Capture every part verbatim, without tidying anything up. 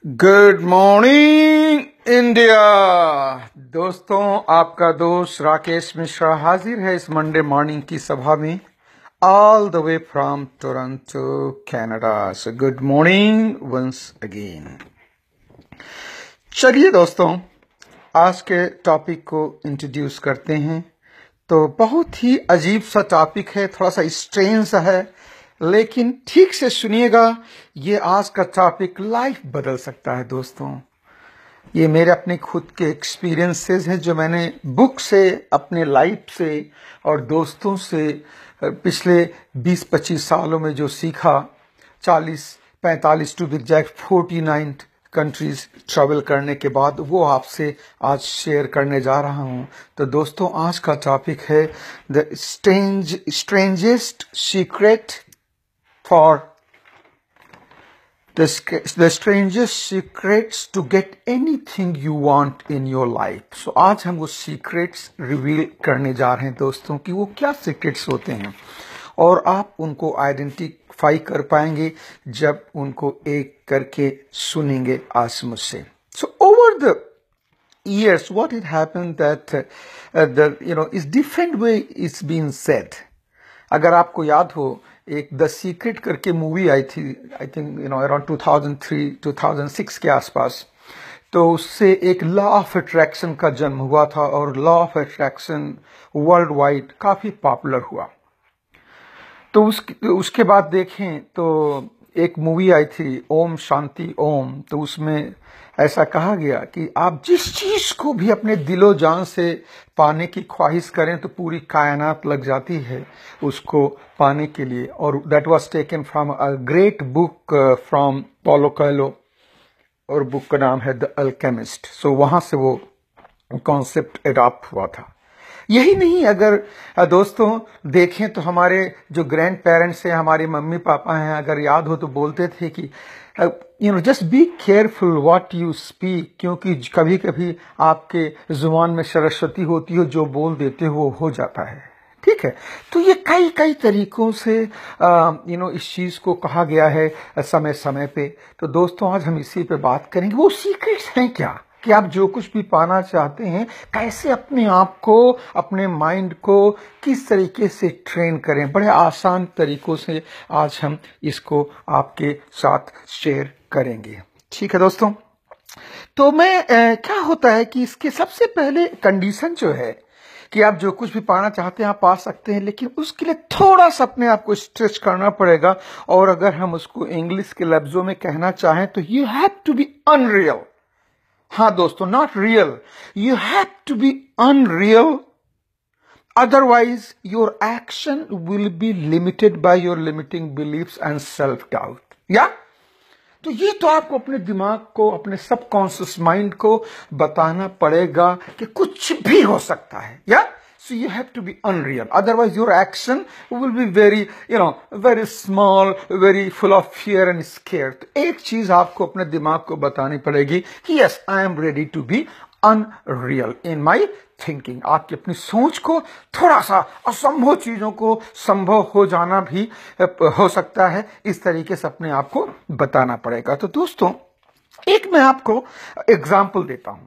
Good morning India. दोस्तों, आपका दोस्त राकेश मिश्रा हाजिर है इस मंडे मॉर्निंग की सभा में, all the way from Toronto Canada. So good morning once again. चलिए दोस्तों, आज के टॉपिक को इंट्रोड्यूस करते हैं। तो बहुत ही अजीब सा टॉपिक है, थोड़ा सा स्ट्रेंज सा है, लेकिन ठीक से सुनिएगा। ये आज का टॉपिक लाइफ बदल सकता है दोस्तों। ये मेरे अपने खुद के एक्सपीरियंसेस हैं जो मैंने बुक से, अपने लाइफ से और दोस्तों से पिछले बीस पच्चीस सालों में जो सीखा। चालीस पैंतालीस to exact forty nine countries travel करने के बाद वो आपसे आज शेयर करने जा रहा हूं। तो दोस्तों, आज का टॉपिक है the strange strangest secret for the, the strangest secrets to get anything you want in your life. So आज हम वो secrets reveal करने जा रहे हैं दोस्तों कि वो क्या secrets होते हैं और आप उनको identify कर पाएंगे जब उनको एक करके सुनेंगे आज मुझसे। So over the years, what had happened that uh, the you know is different way it's been said. अगर आपको याद हो, एक द सीक्रेट करके मूवी आई थी, I think you know around two thousand three two thousand six के आसपास। तो उससे एक लॉ ऑफ अट्रैक्शन का जन्म हुआ था और law of attraction worldwide काफी पॉपुलर हुआ। तो उस, उसके बाद देखें तो एक मूवी आई थी ओम शांति ओम। तो उसमें ऐसा कहा गया कि आप जिस चीज को भी अपने दिलो जान से पाने की ख्वाहिश करें तो पूरी कायनात लग जाती है उसको पाने के लिए। और that was taken from a great book from Paulo Coelho, और बुक का नाम है द अल्केमिस्ट। सो वहां से वो कॉन्सेप्ट एडॉप्ट हुआ था। यही नहीं, अगर दोस्तों देखें तो हमारे जो ग्रैंड पेरेंट्स हैं, हमारे मम्मी पापा हैं, अगर याद हो तो बोलते थे कि you know just be careful what you speak, क्योंकि कभी कभी आपके जुबान में सरस्वती होती है, जो बोल देते हो वो हो जाता है। ठीक है, तो ये कई कई तरीकों से यू नो इस चीज को कहा गया है समय समय पे। तो दोस्तों, आज हम इसी पे बात करेंगे। वो सीक्रेट्स हैं क्या कि आप जो कुछ भी पाना चाहते हैं, कैसे अपने आप को, अपने माइंड को किस तरीके से ट्रेन करें। बड़े आसान तरीकों से आज हम इसको आपके साथ शेयर करेंगे। ठीक है दोस्तों, तो मैं ए, क्या होता है कि इसके सबसे पहले कंडीशन जो है कि आप जो कुछ भी पाना चाहते हैं आप पा सकते हैं, लेकिन उसके लिए थोड़ा सा अपने आप को स्ट्रेच करना पड़ेगा। और अगर हम उसको इंग्लिश के लफ्जों में कहना चाहें तो you have to be unreal. हाँ दोस्तों, not real, you have to be unreal, otherwise your action will be limited by your limiting beliefs and self doubt. या तो ये तो आपको अपने दिमाग को, अपने सबकॉन्शियस माइंड को बताना पड़ेगा कि कुछ भी हो सकता है। या so you have to be unreal, otherwise your action will be very you know very small, very full of fear and scared. तो एक चीज आपको अपने दिमाग को बतानी पड़ेगी कि yes, I am ready to be unreal in my thinking. आपकी अपनी सोच को थोड़ा सा असंभव चीजों को संभव हो जाना भी हो सकता है, इस तरीके से अपने आप को बताना पड़ेगा। तो दोस्तों, एक मैं आपको एग्जाम्पल देता हूं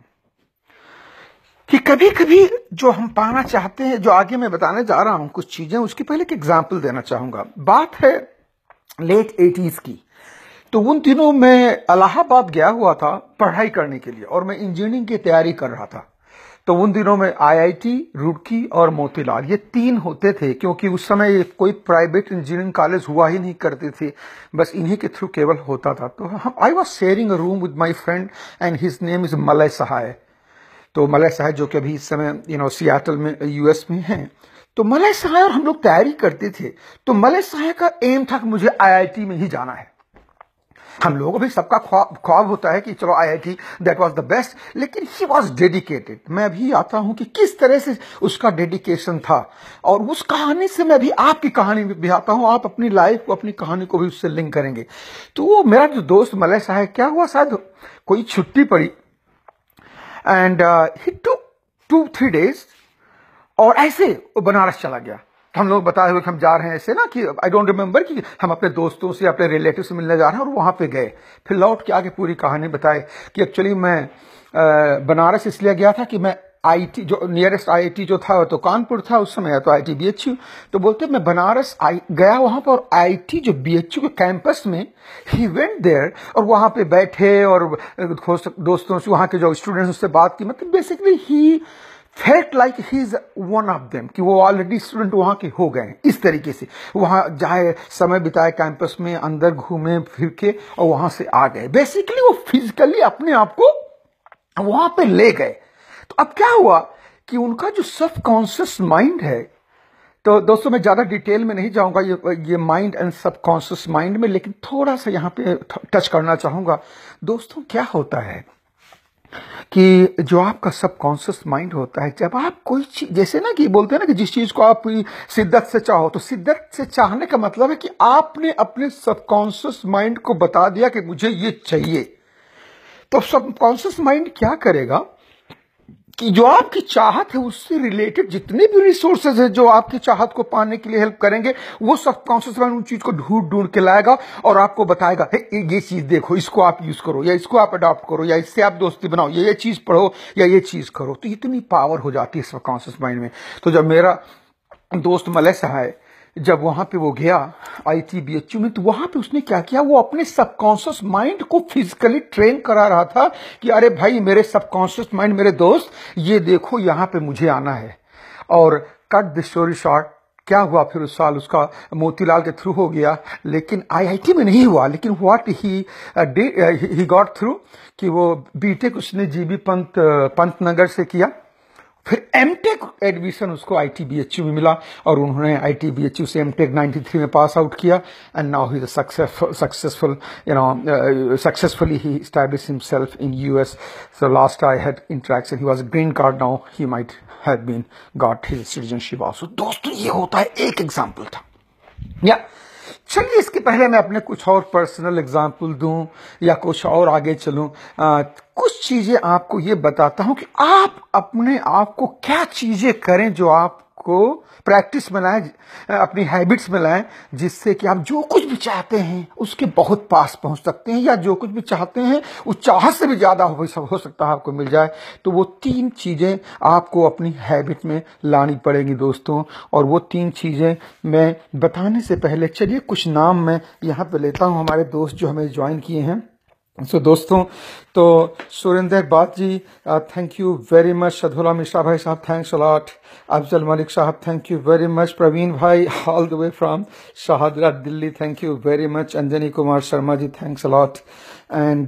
कि कभी कभी जो हम पाना चाहते हैं, जो आगे मैं बताने जा रहा हूं कुछ चीजें, उसकी पहले एक एग्जाम्पल देना चाहूंगा। बात है लेट एटीज की। तो उन दिनों मैं इलाहाबाद गया हुआ था पढ़ाई करने के लिए और मैं इंजीनियरिंग की तैयारी कर रहा था। तो उन दिनों में आईआईटी, रुड़की और मोतीलाल, ये तीन होते थे, क्योंकि उस समय कोई प्राइवेट इंजीनियरिंग कॉलेज हुआ ही नहीं करते थे, बस इन्हीं के थ्रू केवल होता था। तो हम I was sharing a room with my friend and his name is Malay Sahay. तो मलय सहाय जो कि अभी इस समय यू नो सियाटल में यूएस में हैं। तो मलय सहाय और हम लोग तैयारी करते थे। तो मलय सहाय का एम था कि मुझे आईआईटी में ही जाना है। हम लोगों भी सबका ख्वाब ख्वाब होता है कि चलो IIT, that was the best, लेकिन ही वाज डेडिकेटेड। मैं भी आता हूं कि किस तरह से उसका डेडिकेशन था, और उस कहानी से मैं भी आपकी कहानी भी आता हूं। आप अपनी लाइफ को, अपनी कहानी को भी उससे लिंक करेंगे। तो वो मेरा जो दोस्त मलय सहाय, क्या हुआ, शायद कोई छुट्टी पड़ी and he took two three days और ऐसे वो बनारस चला गया। हम लोग बताए हुए कि हम जा रहे हैं ऐसे ना कि आई डोंट रिमेम्बर कि हम अपने दोस्तों से अपने रिलेटिव से मिलने जा रहे हैं और वहां पे गए, फिर लौट के आके पूरी कहानी बताए कि एक्चुअली मैं आ, बनारस इसलिए गया था कि मैं आईटी जो नियरेस्ट आईआईटी जो था तो कानपुर था उस समय, तो आईटी बीएचयू, तो बोलते मैं बनारस आई गया वहां पर और आईटी जो बीएचयू के कैंपस में ही वेंट देयर और वहां पे बैठे और दोस्तों से वहां के जो स्टूडेंट्स से बात की, मतलब basically he felt like he is one of them, कि वो ऑलरेडी स्टूडेंट वहां के हो गए इस तरीके से, वहां जाए समय बिताए कैंपस में, अंदर घूमे फिर के और वहां से आ गए। बेसिकली वो फिजिकली अपने आप को वहां पे ले गए। तो अब क्या हुआ कि उनका जो सब कॉन्शियस माइंड है, तो दोस्तों मैं ज्यादा डिटेल में नहीं जाऊंगा ये ये mind and subconscious mind में, लेकिन थोड़ा सा यहां पे टच करना चाहूंगा। दोस्तों क्या होता है कि जो आपका सब कॉन्शियस माइंड होता है, जब आप कोई चीज, जैसे ना कि बोलते हैं ना कि जिस चीज को आप शिद्दत से चाहो, तो शिद्दत से चाहने का मतलब है कि आपने अपने सब कॉन्शियस माइंड को बता दिया कि मुझे ये चाहिए। तो सब कॉन्शियस माइंड क्या करेगा कि जो आपकी चाहत है उससे रिलेटेड जितने भी रिसोर्सेज है जो आपकी चाहत को पाने के लिए हेल्प करेंगे, वो सब कॉन्शियस माइंड उन चीज को ढूंढ ढूंढ के लाएगा और आपको बताएगा ये चीज देखो, इसको आप यूज करो, या इसको आप अडॉप्ट करो, या इससे आप दोस्ती बनाओ, या ये चीज पढ़ो, या ये चीज करो। तो इतनी पावर हो जाती है सब कॉन्शियस माइंड में। तो जब मेरा दोस्त मलय सहाय जब वहां पे वो गया आईटी बीएचयू में, तो वहां पे उसने क्या किया, वो अपने सबकॉन्शियस माइंड को फिजिकली ट्रेन करा रहा था कि अरे भाई मेरे सबकॉन्शियस माइंड, मेरे दोस्त ये देखो यहां पे मुझे आना है। और कट द स्टोरी शॉर्ट, क्या हुआ फिर उस साल उसका मोतीलाल के थ्रू हो गया, लेकिन आईआईटी में नहीं हुआ। लेकिन what he he got through कि वो बीटेक उसने जीबी पंत पंत नगर से किया, फिर एमटेक एडमिशन उसको आईटी बीएचयू में मिला और उन्होंने आईटी बीएचयू से एमटेक तिरानवे में पास आउट किया and now he is successful successful you know successfully he established himself in US. So last I had interaction, he was green card, now he might have been got his citizenship also. दोस्तों ये होता है, एक example था। या चलिए इसके पहले मैं अपने कुछ और पर्सनल एग्जाम्पल दूं या कुछ और आगे चलूं, आ, कुछ चीजें आपको ये बताता हूं कि आप अपने आप को क्या चीजें करें जो आपको प्रैक्टिस में लाएं, अपनी हैबिट्स में लाएं, जिससे कि आप जो कुछ भी चाहते हैं उसके बहुत पास पहुंच सकते हैं, या जो कुछ भी चाहते हैं उस चाहत से भी ज्यादा हो, हो सकता है आपको मिल जाए। तो वो तीन चीजें आपको अपनी हैबिट में लानी पड़ेंगी दोस्तों। और वो तीन चीजें मैं बताने से पहले चलिए कुछ नाम मैं यहाँ पे लेता हूँ हमारे दोस्त जो हमें ज्वाइन किए हैं। सो so, दोस्तों, तो सुरेंद्र बात ji thank you very much, शधोला मिश्रा भाई साहब thanks a lot, Afzal Malik साहब thank you very much, Praveen भाई all the way from Shahdara Delhi thank you very much, Anjani Kumar Sharma ji thanks a lot, and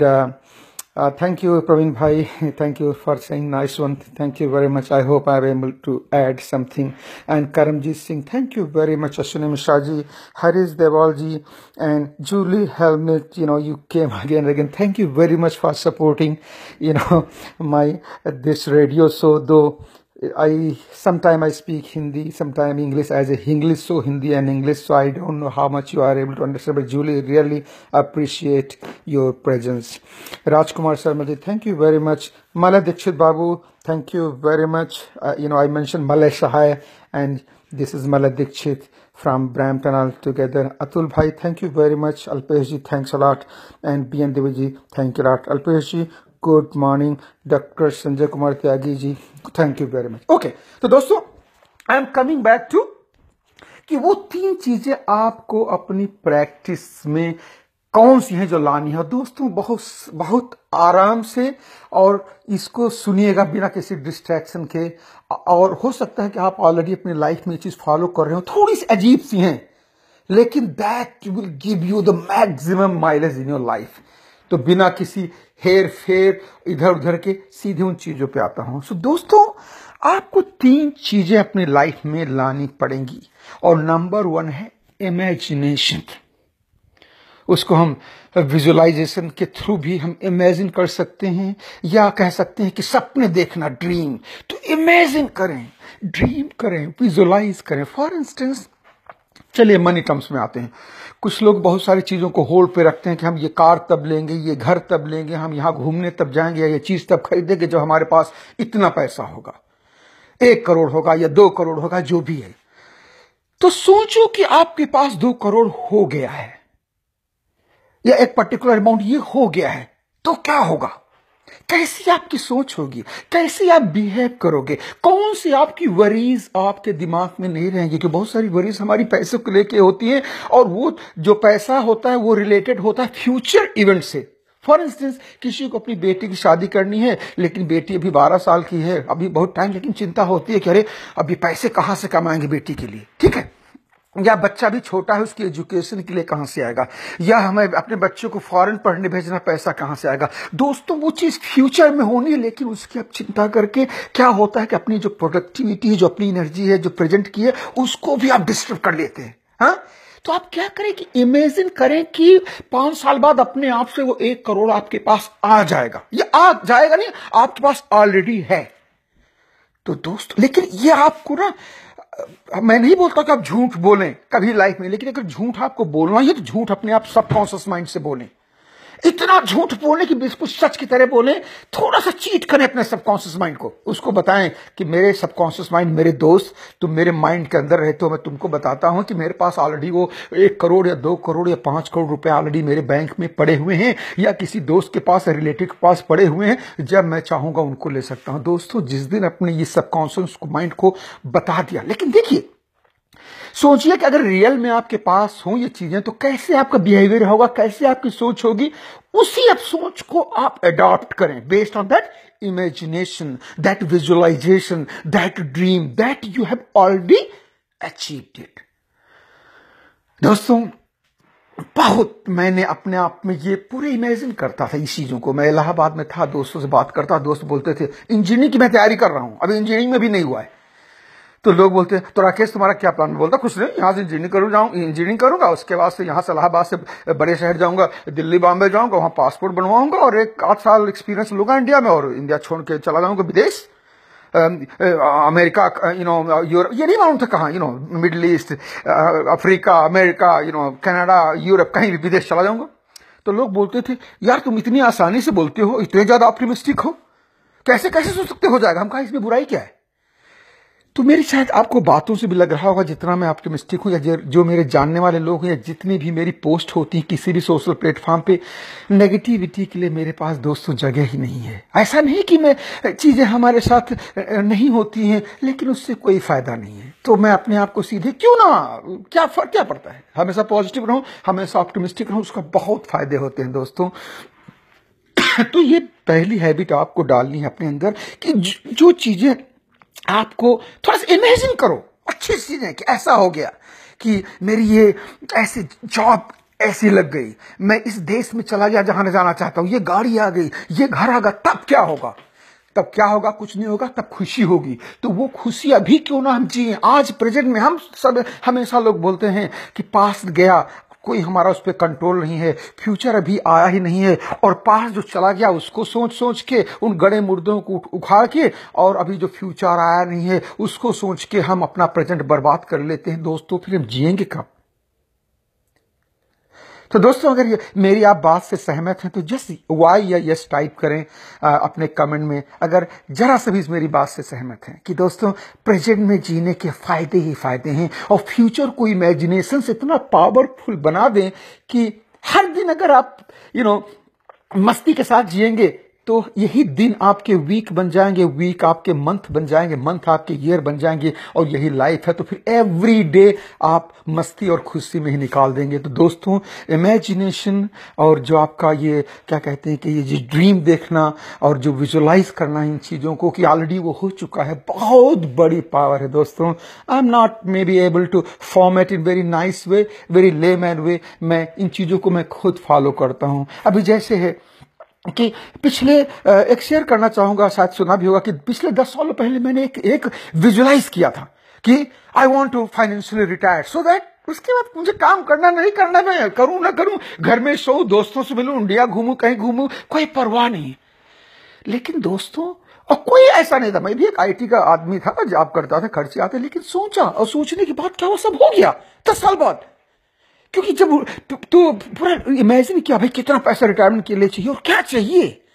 Uh, thank you, Praveen Bhai. Thank you for saying nice one. Thank you very much. I hope I am able to add something. And Karamjit Singh, thank you very much. Ashwini Mishra ji, Harish Deval ji, and Julie Helmet. You know, you came again and again. Thank you very much for supporting, you know, my uh, this radio. So though I sometime I speak Hindi, sometime English as a Hinglish, so Hindi and English. So I don't know how much you are able to understand. But Julie, really appreciate your presence. Rajkumar Sharma ji, thank you very much. Malay Dikshit Babu, thank you very much. Uh, you know, I mentioned Malay Sahai, and this is Malay Dikshit from Brampton all together. Atul Bhai, thank you very much. Alpesh ji, thanks a lot. And B N Devi ji, thank you a lot. Alpesh ji, good morning. Doctor Sanjay Kumar Tyagi ji, thank you very much. Okay, तो दोस्तों I am coming back to कि वो तीन चीजें आपको अपनी practice में कौन सी हैं जो लानी है। दोस्तों बहुत बहुत आराम से और इसको सुनिएगा बिना किसी डिस्ट्रैक्शन के, और हो सकता है कि आप ऑलरेडी अपनी लाइफ में ये चीज फॉलो कर रहे हो, थोड़ी सी अजीब सी हैं, लेकिन that will give you the maximum mileage in your life. तो बिना किसी हेर फेर इधर उधर के सीधे उन चीजों पे आता हूं। सो दोस्तों आपको तीन चीजें अपनी लाइफ में लानी पड़ेंगी, और नंबर वन है इमेजिनेशन। उसको हम विजुअलाइजेशन के थ्रू भी हम इमेजिन कर सकते हैं, या कह सकते हैं कि सपने देखना, ड्रीम। तो इमेजिन करें, ड्रीम करें, विजुअलाइज करें। फॉर इंस्टेंस चलिए मनी टर्म्स में आते हैं। कुछ लोग बहुत सारी चीजों को होल्ड पे रखते हैं कि हम ये कार तब लेंगे, ये घर तब लेंगे, हम यहां घूमने तब जाएंगे, या ये चीज तब खरीदेंगे जब हमारे पास इतना पैसा होगा, एक करोड़ होगा या दो करोड़ होगा, जो भी है। तो सोचो कि आपके पास दो करोड़ हो गया है या एक पर्टिकुलर अमाउंट ये हो गया है, तो क्या होगा? कैसी आपकी सोच होगी, कैसे आप बिहेव करोगे, कौन सी आपकी वरीज आपके दिमाग में नहीं रहेंगी? क्योंकि बहुत सारी वरीज हमारी पैसों को लेके होती है, और वो जो पैसा होता है वो रिलेटेड होता है फ्यूचर इवेंट से। फॉर इंस्टेंस, किसी को अपनी बेटी की शादी करनी है, लेकिन बेटी अभी बारह साल की है, अभी बहुत टाइम, लेकिन चिंता होती है कि अरे अभी पैसे कहां से कमाएंगे बेटी के लिए, ठीक है? या बच्चा भी छोटा है, उसकी एजुकेशन के लिए कहां से आएगा, या हमें अपने बच्चों को फॉरेन पढ़ने भेजना, पैसा कहां से आएगा? दोस्तों, वो चीज फ्यूचर में होनी है, लेकिन उसकी आप चिंता करके क्या होता है कि अपनी जो प्रोडक्टिविटी है, जो अपनी एनर्जी है, जो प्रेजेंट की है, उसको भी आप डिस्टर्ब कर लेते हैं। हाँ, तो आप क्या करें कि इमेजिन करें कि पांच साल बाद अपने आप से वो एक करोड़ आपके पास आ जाएगा। ये आ जाएगा नहीं, आपके पास ऑलरेडी है। तो दोस्त, लेकिन ये आपको ना, मैं नहीं बोलता कि आप झूठ बोलें कभी लाइफ में, लेकिन अगर झूठ आपको बोलना है तो झूठ अपने आप सबकॉन्शियस माइंड से बोलें। इतना झूठ बोले कि बिल्कुल सच की तरह बोले, थोड़ा सा चीट करें अपने सबकॉन्शियस माइंड को, उसको बताएं कि मेरे सबकॉन्शियस माइंड, मेरे दोस्त, तुम मेरे माइंड के अंदर रहते हो, मैं तुमको बताता हूं कि मेरे पास ऑलरेडी वो एक करोड़ या दो करोड़ या पांच करोड़ रुपए ऑलरेडी मेरे बैंक में पड़े हुए हैं, या किसी दोस्त के पास, रिलेटिव के पास पड़े हुए हैं, जब मैं चाहूंगा उनको ले सकता हूं। दोस्तों, जिस दिन अपने ये सबकॉन्शियस माइंड को बता दिया, लेकिन देखिए, सोचिए कि अगर रियल में आपके पास हो ये चीजें, तो कैसे आपका बिहेवियर होगा, कैसे आपकी सोच होगी? उसी आप सोच को आप अडॉप्ट करें based on that imagination, that visualization, that dream that you have already achieved it. दोस्तों, बहुत मैंने अपने आप में ये पूरे इमेजिन करता था इस चीजों को। मैं इलाहाबाद में था, दोस्तों से बात करता, दोस्त बोलते थे इंजीनियरिंग की मैं तैयारी कर रहा हूं, अभी इंजीनियरिंग में भी नहीं हुआ है। तो लोग बोलते हैं, तो राकेश तुम्हारा क्या प्लान? में बोलता कुछ नहीं, यहाँ से इंजीनियरिंग करूँ जाऊँ इंजीनियरिंग करूंगा, उसके बाद से यहाँ से इलाहाबाद से बड़े शहर जाऊंगा, दिल्ली बॉम्बे जाऊंगा, वहाँ पासपोर्ट बनवाऊंगा और एक आठ साल एक्सपीरियंस लूंगा इंडिया में, और इंडिया छोड़ के चला जाऊंगा विदेश, अमेरिका, यू नो यूरोप, ये नहीं मालूम था कहाँ, you know Middle East, Africa, America, you know Canada, Europe, कहीं भी विदेश चला जाऊंगा। तो लोग बोलते थे, यार तुम इतनी आसानी से बोलते हो, इतने ज्यादा ऑप्टिमिस्टिक हो, कैसे कैसे सोच सकते हो जाएगा? हम कहा इसमें बुराई क्या है? तो मेरी शायद आपको बातों से भी लग रहा होगा, जितना मैं ऑप्टिमिस्टिक हूं, या जो मेरे जानने वाले लोग हैं, या जितनी भी मेरी पोस्ट होती है किसी भी सोशल प्लेटफॉर्म पे, नेगेटिविटी के लिए मेरे पास दोस्तों जगह ही नहीं है। ऐसा नहीं कि मैं चीजें हमारे साथ नहीं होती हैं, लेकिन उससे कोई फायदा नहीं है। तो मैं अपने आप को सीधे क्यों ना, क्या फर्क क्या पड़ता है, हमेशा पॉजिटिव रहूं, हमेशा ऑप्टिमिस्टिक रहूं, उसका बहुत फायदे होते हैं दोस्तों। तो ये पहली हैबिट आपको डालनी है अपने अंदर कि जो चीजें आपको, थोड़ा सा इमेजिन करो अच्छी चीजें कि ऐसा हो गया कि मेरी ये ऐसी जॉब ऐसी लग गई, मैं इस देश में चला गया जहां जाना चाहता हूं, ये गाड़ी आ गई, ये घर आ गया, तब क्या होगा? तब क्या होगा? कुछ नहीं होगा, तब खुशी होगी। तो वो खुशी अभी क्यों ना हम जिए, आज प्रेजेंट में। हम सब हमेशा लोग बोलते हैं कि पास्ट गया, कोई हमारा उस पर कंट्रोल नहीं है, फ्यूचर अभी आया ही नहीं है, और पास्ट जो चला गया उसको सोच सोच के, उन गड़े मुर्दों को उखाड़ के, और अभी जो फ्यूचर आया नहीं है उसको सोच के हम अपना प्रेजेंट बर्बाद कर लेते हैं। दोस्तों, फिर हम जिएंगे कब? तो दोस्तों, अगर ये मेरी आप बात से सहमत हैं तो जस्ट वाई या यस टाइप करें आ, अपने कमेंट में, अगर जरा से भी मेरी बात से सहमत हैं कि दोस्तों प्रेजेंट में जीने के फायदे ही फायदे हैं, और फ्यूचर को इमेजिनेशन से इतना पावरफुल बना दें कि हर दिन अगर आप यू नो मस्ती के साथ जिएंगे तो यही दिन आपके वीक बन जाएंगे, वीक आपके मंथ बन जाएंगे, मंथ आपके ईयर बन जाएंगे, और यही लाइफ है। तो फिर एवरी डे आप मस्ती और खुशी में ही निकाल देंगे। तो दोस्तों, इमेजिनेशन और जो आपका ये क्या कहते हैं कि ये जो ड्रीम देखना और जो विजुअलाइज करना इन चीजों को कि ऑलरेडी वो हो चुका है, बहुत बड़ी पावर है दोस्तों। I am not may be able to format in very nice way, very layman way. मैं इन चीजों को मैं खुद फॉलो करता हूं। अभी जैसे है कि पिछले एक शेयर करना चाहूंगा, शायद सुना भी होगा कि पिछले दस सालों पहले मैंने एक एक विजुअलाइज किया था कि I want to financially retire, so that उसके बाद मुझे काम करना नहीं करना, मैं करूं ना करूं, घर में सोऊं, दोस्तों से मिलूं, इंडिया घूमूं, कहीं घूमूं, कोई परवाह नहीं। लेकिन दोस्तों, और कोई ऐसा नहीं था, मैं भी एक आईटी का आदमी था, जॉब करता था, खर्चे आते, लेकिन सोचा, और सोचने के बाद क्या वो सब हो गया दस साल बाद। क्योंकि जब तो, तो पूरा इमेजिन किया भाई कितना पैसा रिटायरमेंट के लिए चाहिए और क्या चाहिए,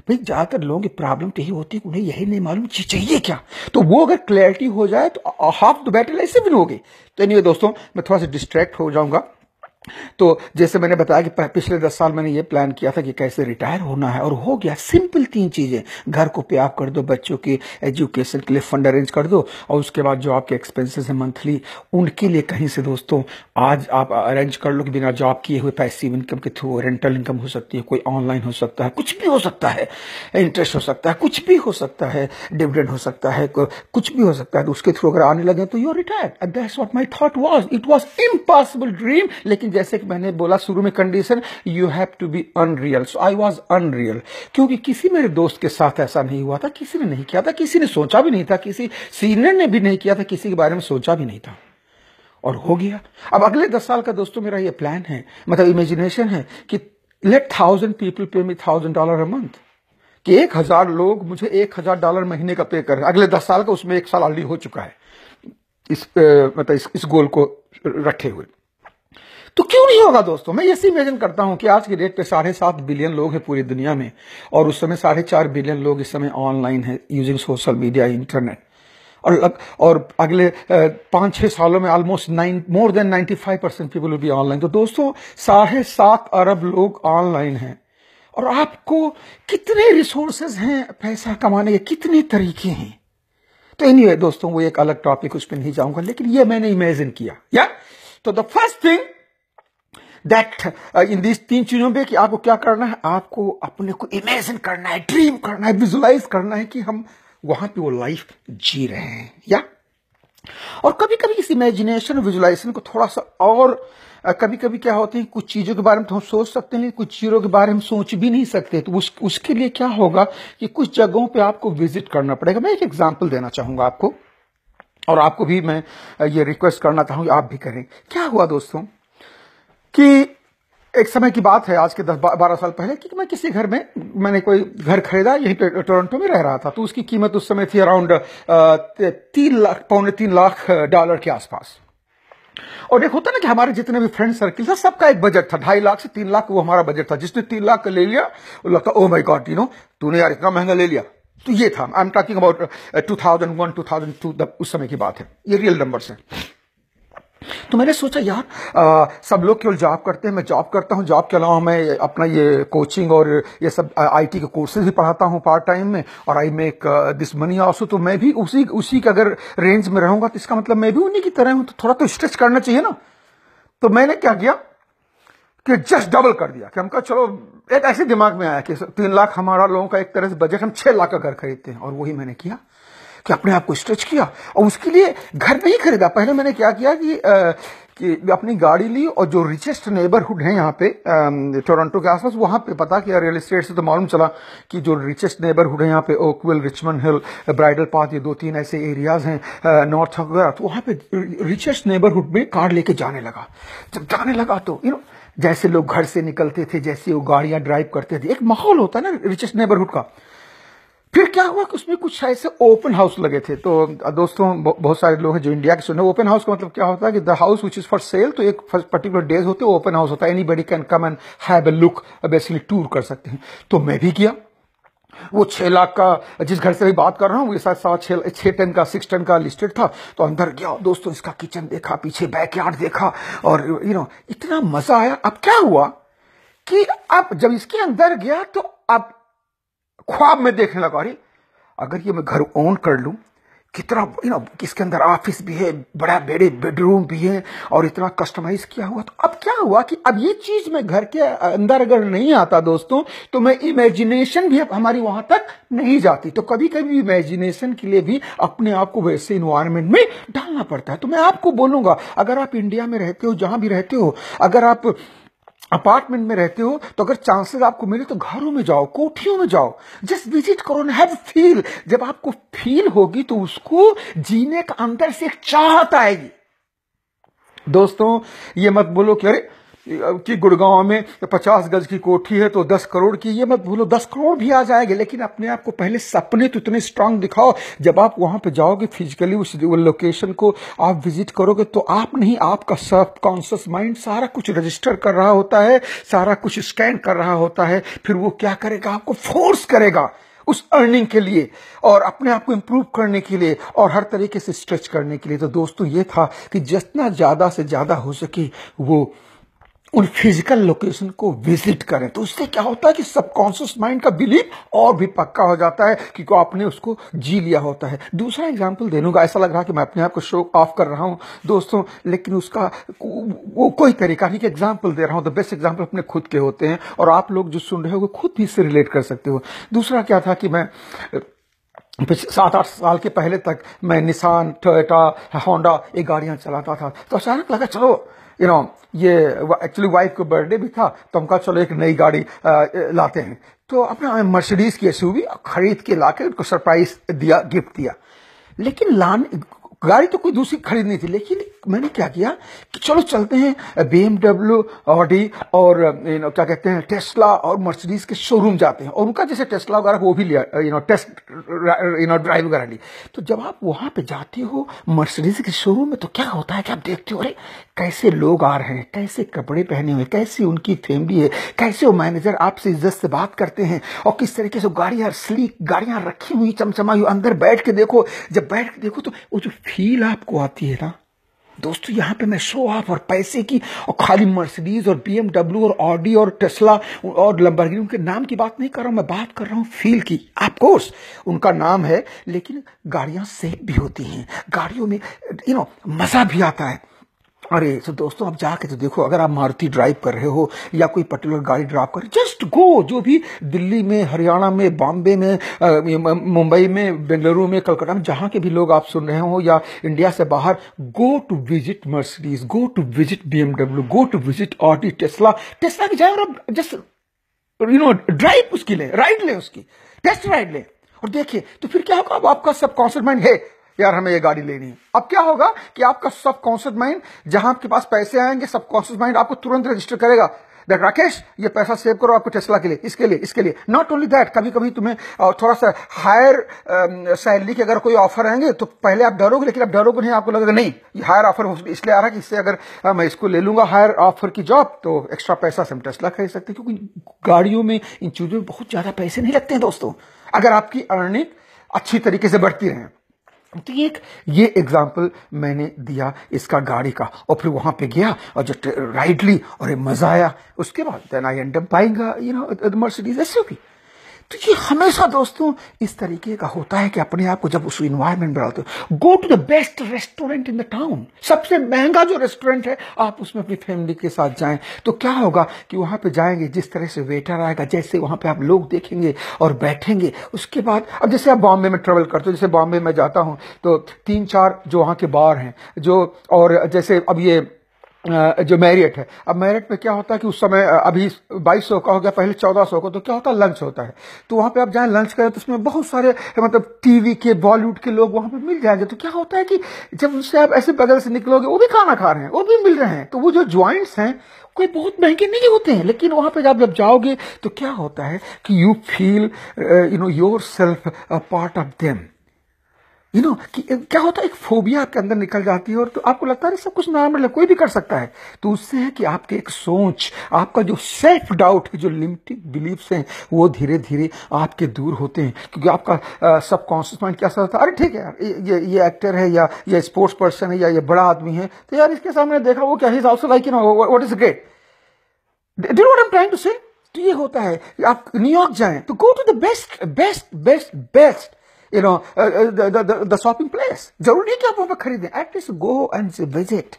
भाई ज्यादातर लोगों की प्रॉब्लम तो यही होती है कि उन्हें यही नहीं मालूम चाहिए क्या। तो वो अगर क्लैरिटी हो जाए तो हाफ द बैटल ऐसे विन होगी। तो एनीवे दोस्तों, मैं थोड़ा सा डिस्ट्रैक्ट हो जाऊंगा। तो जैसे मैंने बताया कि पिछले दस साल मैंने ये प्लान किया था कि कैसे रिटायर होना है, और हो गया। सिंपल तीन चीजें, घर को पे आप कर दो, बच्चों की एजुकेशन के लिए फंड अरेंज कर दो, और उसके बाद जो आपके एक्सपेंसेस हैं मंथली, उनके लिए कहीं से दोस्तों आज आप अरेंज कर लो कि बिना जॉब किए हुए पैसिव इनकम के थ्रू रेंटल इनकम हो सकती है, कोई ऑनलाइन हो सकता है, कुछ भी हो सकता है, इंटरेस्ट हो सकता है, कुछ भी हो सकता है, डिविडेंड हो सकता है, कुछ भी हो सकता है। तो उसके थ्रू अगर आने लगे तो you are retired. That's what my thought was. It was impossible dream, लेकिन जैसे कि मैंने बोला शुरू में, condition you have to be unreal. So I was unreal, क्योंकि किसी मेरे दोस्त के साथ ऐसा नहीं हुआ था, किसी ने नहीं किया था, किसी ने सोचा भी नहीं था, किसी सीनियर ने भी नहीं किया था, किसी के बारे में सोचा भी नहीं था, और हो गया। अब अगले दस साल का दोस्तों मेरा ये प्लान है, मतलब इमेजिनेशन है कि late thousand people pay me thousand dollar a month, कि एक हजार लोग मुझे एक हजार डॉलर महीने का पे करें अगले दस साल का। उसमें एक साल ऑलरेडी हो चुका है इस मतलब इस, इस गोल को रखे हुए। तो क्यों नहीं होगा दोस्तों। मैं ऐसे इमेजिन करता हूं कि आज की डेट पे साढ़े सात बिलियन लोग हैं पूरी दुनिया में, और उस समय साढ़े चार बिलियन लोग इस समय ऑनलाइन है यूजिंग सोशल मीडिया, इंटरनेट, और और अगले पांच छह सालों में almost nine more than ninety five percent people will be online. तो दोस्तों साढ़े सात अरब लोग ऑनलाइन हैं, और आपको कितने रिसोर्सेज हैं पैसा कमाने के, कितने तरीके हैं। तो एनीवे दोस्तों, वो एक अलग टॉपिक, उस पर नहीं जाऊंगा, लेकिन ये मैंने इमेजिन किया। या तो the first thing that in this तीन चीजों पे कि आपको क्या करना है, आपको अपने को इमेजिन करना है, ड्रीम करना है, विजुलाइज करना है कि हम वहां पे वो लाइफ जी रहे हैं। या और कभी कभी इस इमेजिनेशन विजुलाइजेशन को थोड़ा सा और कभी कभी क्या होते हैं, कुछ चीजों के बारे में तो हम सोच सकते हैं, कुछ चीजों के बारे में सोच भी नहीं सकते। तो उस, उसके लिए क्या होगा कि कुछ जगहों पे आपको विजिट करना पड़ेगा। मैं एक एग्जांपल देना चाहूंगा आपको, और आपको भी मैं ये रिक्वेस्ट करना चाहूंगा आप भी करें। क्या हुआ दोस्तों कि एक समय की बात है, आज के दस बारह साल पहले, कि मैं किसी घर में, मैंने कोई घर खरीदा, यहीं पे टोरंटो में रह रहा था। तो उसकी कीमत उस समय थी अराउंड तीन लाख पौने तीन लाख डॉलर के आसपास। और एक होता ना कि हमारे जितने भी फ्रेंड सर्किल था, सबका एक बजट था, ढाई लाख से तीन लाख वो हमारा बजट था। जिसने तीन लाख का ले लिया वो लगता oh my god, you know तूने यार इतना महंगा ले लिया। तो ये था, I am talking about two thousand one two thousand two, उस समय की बात है, ये रियल नंबर है। तो मैंने सोचा यार आ, सब लोग केवल जॉब करते हैं, मैं जॉब करता हूं, जॉब के अलावा मैं अपना ये कोचिंग और ये सब आईटी के कोर्सेज भी पढ़ाता हूं पार्ट टाइम में, और I make this money also. तो मैं भी उसी उसी के अगर रेंज में रहूंगा तो इसका मतलब मैं भी उन्हीं की तरह हूं, तो थोड़ा तो स्ट्रेच करना चाहिए ना। तो मैंने क्या किया कि जस्ट डबल कर दिया, कि हम कहा चलो, एक ऐसे दिमाग में आया कि तीन लाख हमारा लोगों का एक तरह से बजट, हम छह लाख का घर खरीदते हैं। और वही मैंने किया कि अपने आप को स्ट्रेच किया, और उसके लिए घर नहीं खरीदा। पहले मैंने क्या किया कि, आ, कि अपनी गाड़ी ली, और जो रिचेस्ट नेबरहुड है यहाँ पे टोरंटो के आसपास, वहां पे पता किया रियल एस्टेट से, तो मालूम चला कि जो रिचेस्ट नेबरहुड है यहाँ पे, Oakville, Richmond Hill, bridle path, ये दो तीन ऐसे एरियाज हैं नॉर्थ वगैरह। तो वहां पे रिचेस्ट नेबरहुड में कार लेके जाने लगा। जब जाने लगा तो यू नो जैसे लोग घर से निकलते थे, जैसे वो गाड़ियां ड्राइव करते थे, एक माहौल होता है ना रिचेस्ट नेबरहुड का। फिर क्या हुआ कि उसमें कुछ ऐसे ओपन हाउस लगे थे। तो दोस्तों बहुत सारे लोग हैं जो इंडिया के सुने, ओपन हाउस का मतलब क्या होता है कि the house which is for sale, तो एक पर्टिकुलर डेज होते हैं, ओपन हाउस होता है, anybody can come and have a look, basically tour कर सकते हैं। तो मैं भी किया। वो छह लाख का जिस घर से भी बात कर रहा हूँ, वो शायद सात छह छह टन का सिक्स टन का लिस्टेड था। तो अंदर गया दोस्तों, इसका किचन देखा, पीछे बैकयार्ड देखा, और यू नो इतना मजा आया। अब क्या हुआ कि अब जब इसके अंदर गया तो अब ख्वाब में देखने लगा, अरे अगर ये मैं घर ओन कर लूं, कितना यू नो इसके अंदर ऑफिस भी है, बड़ा बड़े बेडरूम भी है, और इतना कस्टमाइज किया हुआ। तो अब क्या हुआ कि अब ये चीज मैं घर के अंदर अगर नहीं आता दोस्तों, तो मैं इमेजिनेशन भी हमारी वहां तक नहीं जाती। तो कभी कभी इमेजिनेशन के लिए भी अपने आप को वैसे इन्वायरमेंट में डालना पड़ता है। तो मैं आपको बोलूंगा, अगर आप इंडिया में रहते हो, जहां भी रहते हो, अगर आप अपार्टमेंट में रहते हो, तो अगर चांसेस आपको मिले तो घरों में जाओ, कोठियों में जाओ, जस्ट विजिट करो, हैव फील। जब आपको फील होगी तो उसको जीने का अंदर से एक चाहत आएगी। दोस्तों ये मत बोलो कि अरे कि गुड़गांव में पचास गज की कोठी है तो दस करोड़ की, ये मत भूलो, दस करोड़ भी आ जाएंगे, लेकिन अपने आप को पहले सपने तो इतने स्ट्रांग दिखाओ। जब आप वहां पे जाओगे फिजिकली उस लोकेशन को आप विजिट करोगे तो आप नहीं, आपका सब कॉन्शियस माइंड सारा कुछ रजिस्टर कर रहा होता है, सारा कुछ स्कैन कर रहा होता है। फिर वो क्या करेगा, आपको फोर्स करेगा उस अर्निंग के लिए और अपने आप को इंप्रूव करने के लिए और हर तरीके से स्ट्रेच करने के लिए। तो दोस्तों ये था कि जितना ज्यादा से ज्यादा हो सके वो उन फिजिकल लोकेशन को विजिट करें। तो उससे क्या होता है कि सबकॉन्शियस माइंड का बिलीफ और भी पक्का हो जाता है कि को आपने उसको जी लिया होता है। दूसरा एग्जांपल दे दूंगा, ऐसा लग रहा कि मैं अपने आप को शो ऑफ कर रहा हूं दोस्तों, लेकिन उसका वो कोई तरीका नहीं कि एग्जांपल दे रहा हूं। द बेस्ट एग्जांपल अपने खुद के होते हैं और आप लोग जो सुन रहे हो वो खुद भी इससे रिलेट कर सकते हो। दूसरा क्या था कि मैं सात आठ साल के पहले तक मैं निसान, टोयोटा, होंडा ये गाड़ियां चलाता था। तो अचानक लगा चलो यू नो ये एक्चुअली वाइफ का बर्थडे भी था तो हम कहा चलो एक नई गाड़ी आ, लाते हैं। तो अपना मर्सिडीज की एसयूवी खरीद के लाके उनको सरप्राइज दिया, गिफ्ट दिया। लेकिन लाने गाड़ी तो कोई दूसरी खरीदनी थी, लेकिन मैंने क्या किया कि चलो चलते हैं बीएमडब्ल्यू, ऑडी और यू नो क्या कहते हैं टेस्ला और मर्सिडीज के शोरूम जाते हैं और उनका जैसे टेस्ला वगैरह वो भी लिया, you know test you know drive वगैरह ली। तो जब आप वहां पे जाते हो मर्सिडीज के शोरूम में तो क्या होता है कि आप देखते हो अरे कैसे लोग आ रहे हैं, कैसे कपड़े पहने हुए, कैसी उनकी फैमिली है, कैसे वो मैनेजर आपसे इज्जत से बात करते हैं और किस तरीके से गाड़ियां स्लीक गाड़ियां रखी हुई चमचमाई हुई। अंदर बैठ के देखो, जब बैठ के देखो तो वो जो फील आपको आती है ना दोस्तों, यहां पे मैं शो ऑफ और पैसे की और खाली मर्सिडीज और बीएमडब्ल्यू और ऑडी और टेस्ला और लंबरगिनी उनके नाम की बात नहीं कर रहा हूं, मैं बात कर रहा हूं फील की। ऑफ कोर्स उनका नाम है लेकिन गाड़ियां सेफ भी होती हैं, गाड़ियों में यू नो मजा भी आता है। अरे तो दोस्तों आप जाके तो देखो, अगर आप मारुति ड्राइव कर रहे हो या कोई पर्टिकुलर गाड़ी ड्राइव कर रहे हो, जस्ट गो, जो भी दिल्ली में, हरियाणा में, बॉम्बे में, मुंबई में, बेंगलुरु में, कलकत्ता में, जहां के भी लोग आप सुन रहे हो या इंडिया से बाहर, go to visit Mercedes, go to visit BMW, go to visit Audi, Tesla. Tesla की जाए और आप जस्ट यू नो ड्राइव उसकी ले, राइड ले, उसकी टेस्ट राइड ले और देखिए तो फिर क्या होगा, अब आपका सबकॉन्शियस माइंड है यार हमें ये गाड़ी लेनी है। अब क्या होगा कि आपका सबकॉन्शियस माइंड, जहां आपके पास पैसे आएंगे, सबकॉन्शियस माइंड आपको तुरंत रजिस्टर करेगा दैट राकेश ये पैसा सेव करो आपको टेस्ला के लिए, इसके लिए, इसके लिए। नॉट ओनली दैट, कभी कभी तुम्हें थोड़ा सा हायर सैलरी के अगर कोई ऑफर आएंगे तो पहले आप डरोगे, लेकिन आप डरोगे नहीं, आपको लगेगा नहीं ये हायर ऑफर इसलिए आ रहा है कि इससे अगर आ, मैं इसको ले लूंगा हायर ऑफर की जॉब तो एक्स्ट्रा पैसा से हम टेस्ला खरीद सकते हैं। क्योंकि गाड़ियों में, इन चीजों में बहुत ज्यादा पैसे नहीं लगते हैं दोस्तों, अगर आपकी अर्निंग अच्छी तरीके से बढ़ती रहे। तो ये ये एग्जाम्पल मैंने दिया इसका गाड़ी का, और फिर वहां पे गया और जो राइड ली और मजा आया, उसके बाद then I end up buying you know the Mercedes SUV. तो ये हमेशा दोस्तों इस तरीके का होता है कि अपने आप को जब उस इन्वायरमेंट में डालते हो, go to the best restaurant in the town, सबसे महंगा जो रेस्टोरेंट है आप उसमें अपनी फैमिली के साथ जाएं। तो क्या होगा कि वहां पे जाएंगे, जिस तरह से वेटर आएगा, जैसे वहां पे आप लोग देखेंगे और बैठेंगे, उसके बाद अब जैसे आप बॉम्बे में ट्रेवल करते हो, जैसे बॉम्बे में जाता हूं तो तीन चार जो वहां के बार हैं जो, और जैसे अब ये जो मैरियट है, अब मैरियट में क्या होता है कि उस समय अभी बाईस सौ का हो गया, पहले चौदह सौ का, तो क्या होता है लंच होता है। तो वहां पे आप जाएं लंच करें तो उसमें बहुत सारे मतलब टीवी के, बॉलीवुड के लोग वहां पे मिल जाएंगे। तो क्या होता है कि जब उनसे आप ऐसे बगल से निकलोगे वो भी खाना खा रहे हैं, वो भी मिल रहे हैं। तो वो जो ज्वाइंट्स हैं कोई बहुत महंगे नहीं होते हैं, लेकिन वहां पे जब जब जाओगे तो क्या होता है कि you feel you know yourself a part of them. You know कि क्या होता है, एक फोबिया आपके अंदर निकल जाती है और तो आपको लगता है सब कुछ नॉर्मल है, कोई भी कर सकता है। तो उससे है कि आपके एक सोच, आपका जो सेल्फ डाउट है, जो लिमिटेड बिलीफ्स हैं, वो धीरे धीरे आपके दूर होते हैं। क्योंकि आपका सबकॉन्शियस माइंड क्या सोचता है, अरे ठीक है यार ये ये एक्टर है या ये स्पोर्ट्स पर्सन है या ये बड़ा आदमी है, तो यार इसके सामने देखा वो क्या, he is also like you know what is great, do you know what I am trying to say. तो ये होता है कि आप न्यूयॉर्क जाएं तो go to the best best best best you know uh, uh, the, the, the, the shopping place, जरूरी नहीं कि आप वहां पर खरीदें, एटलीस्ट गो एंड विजिट।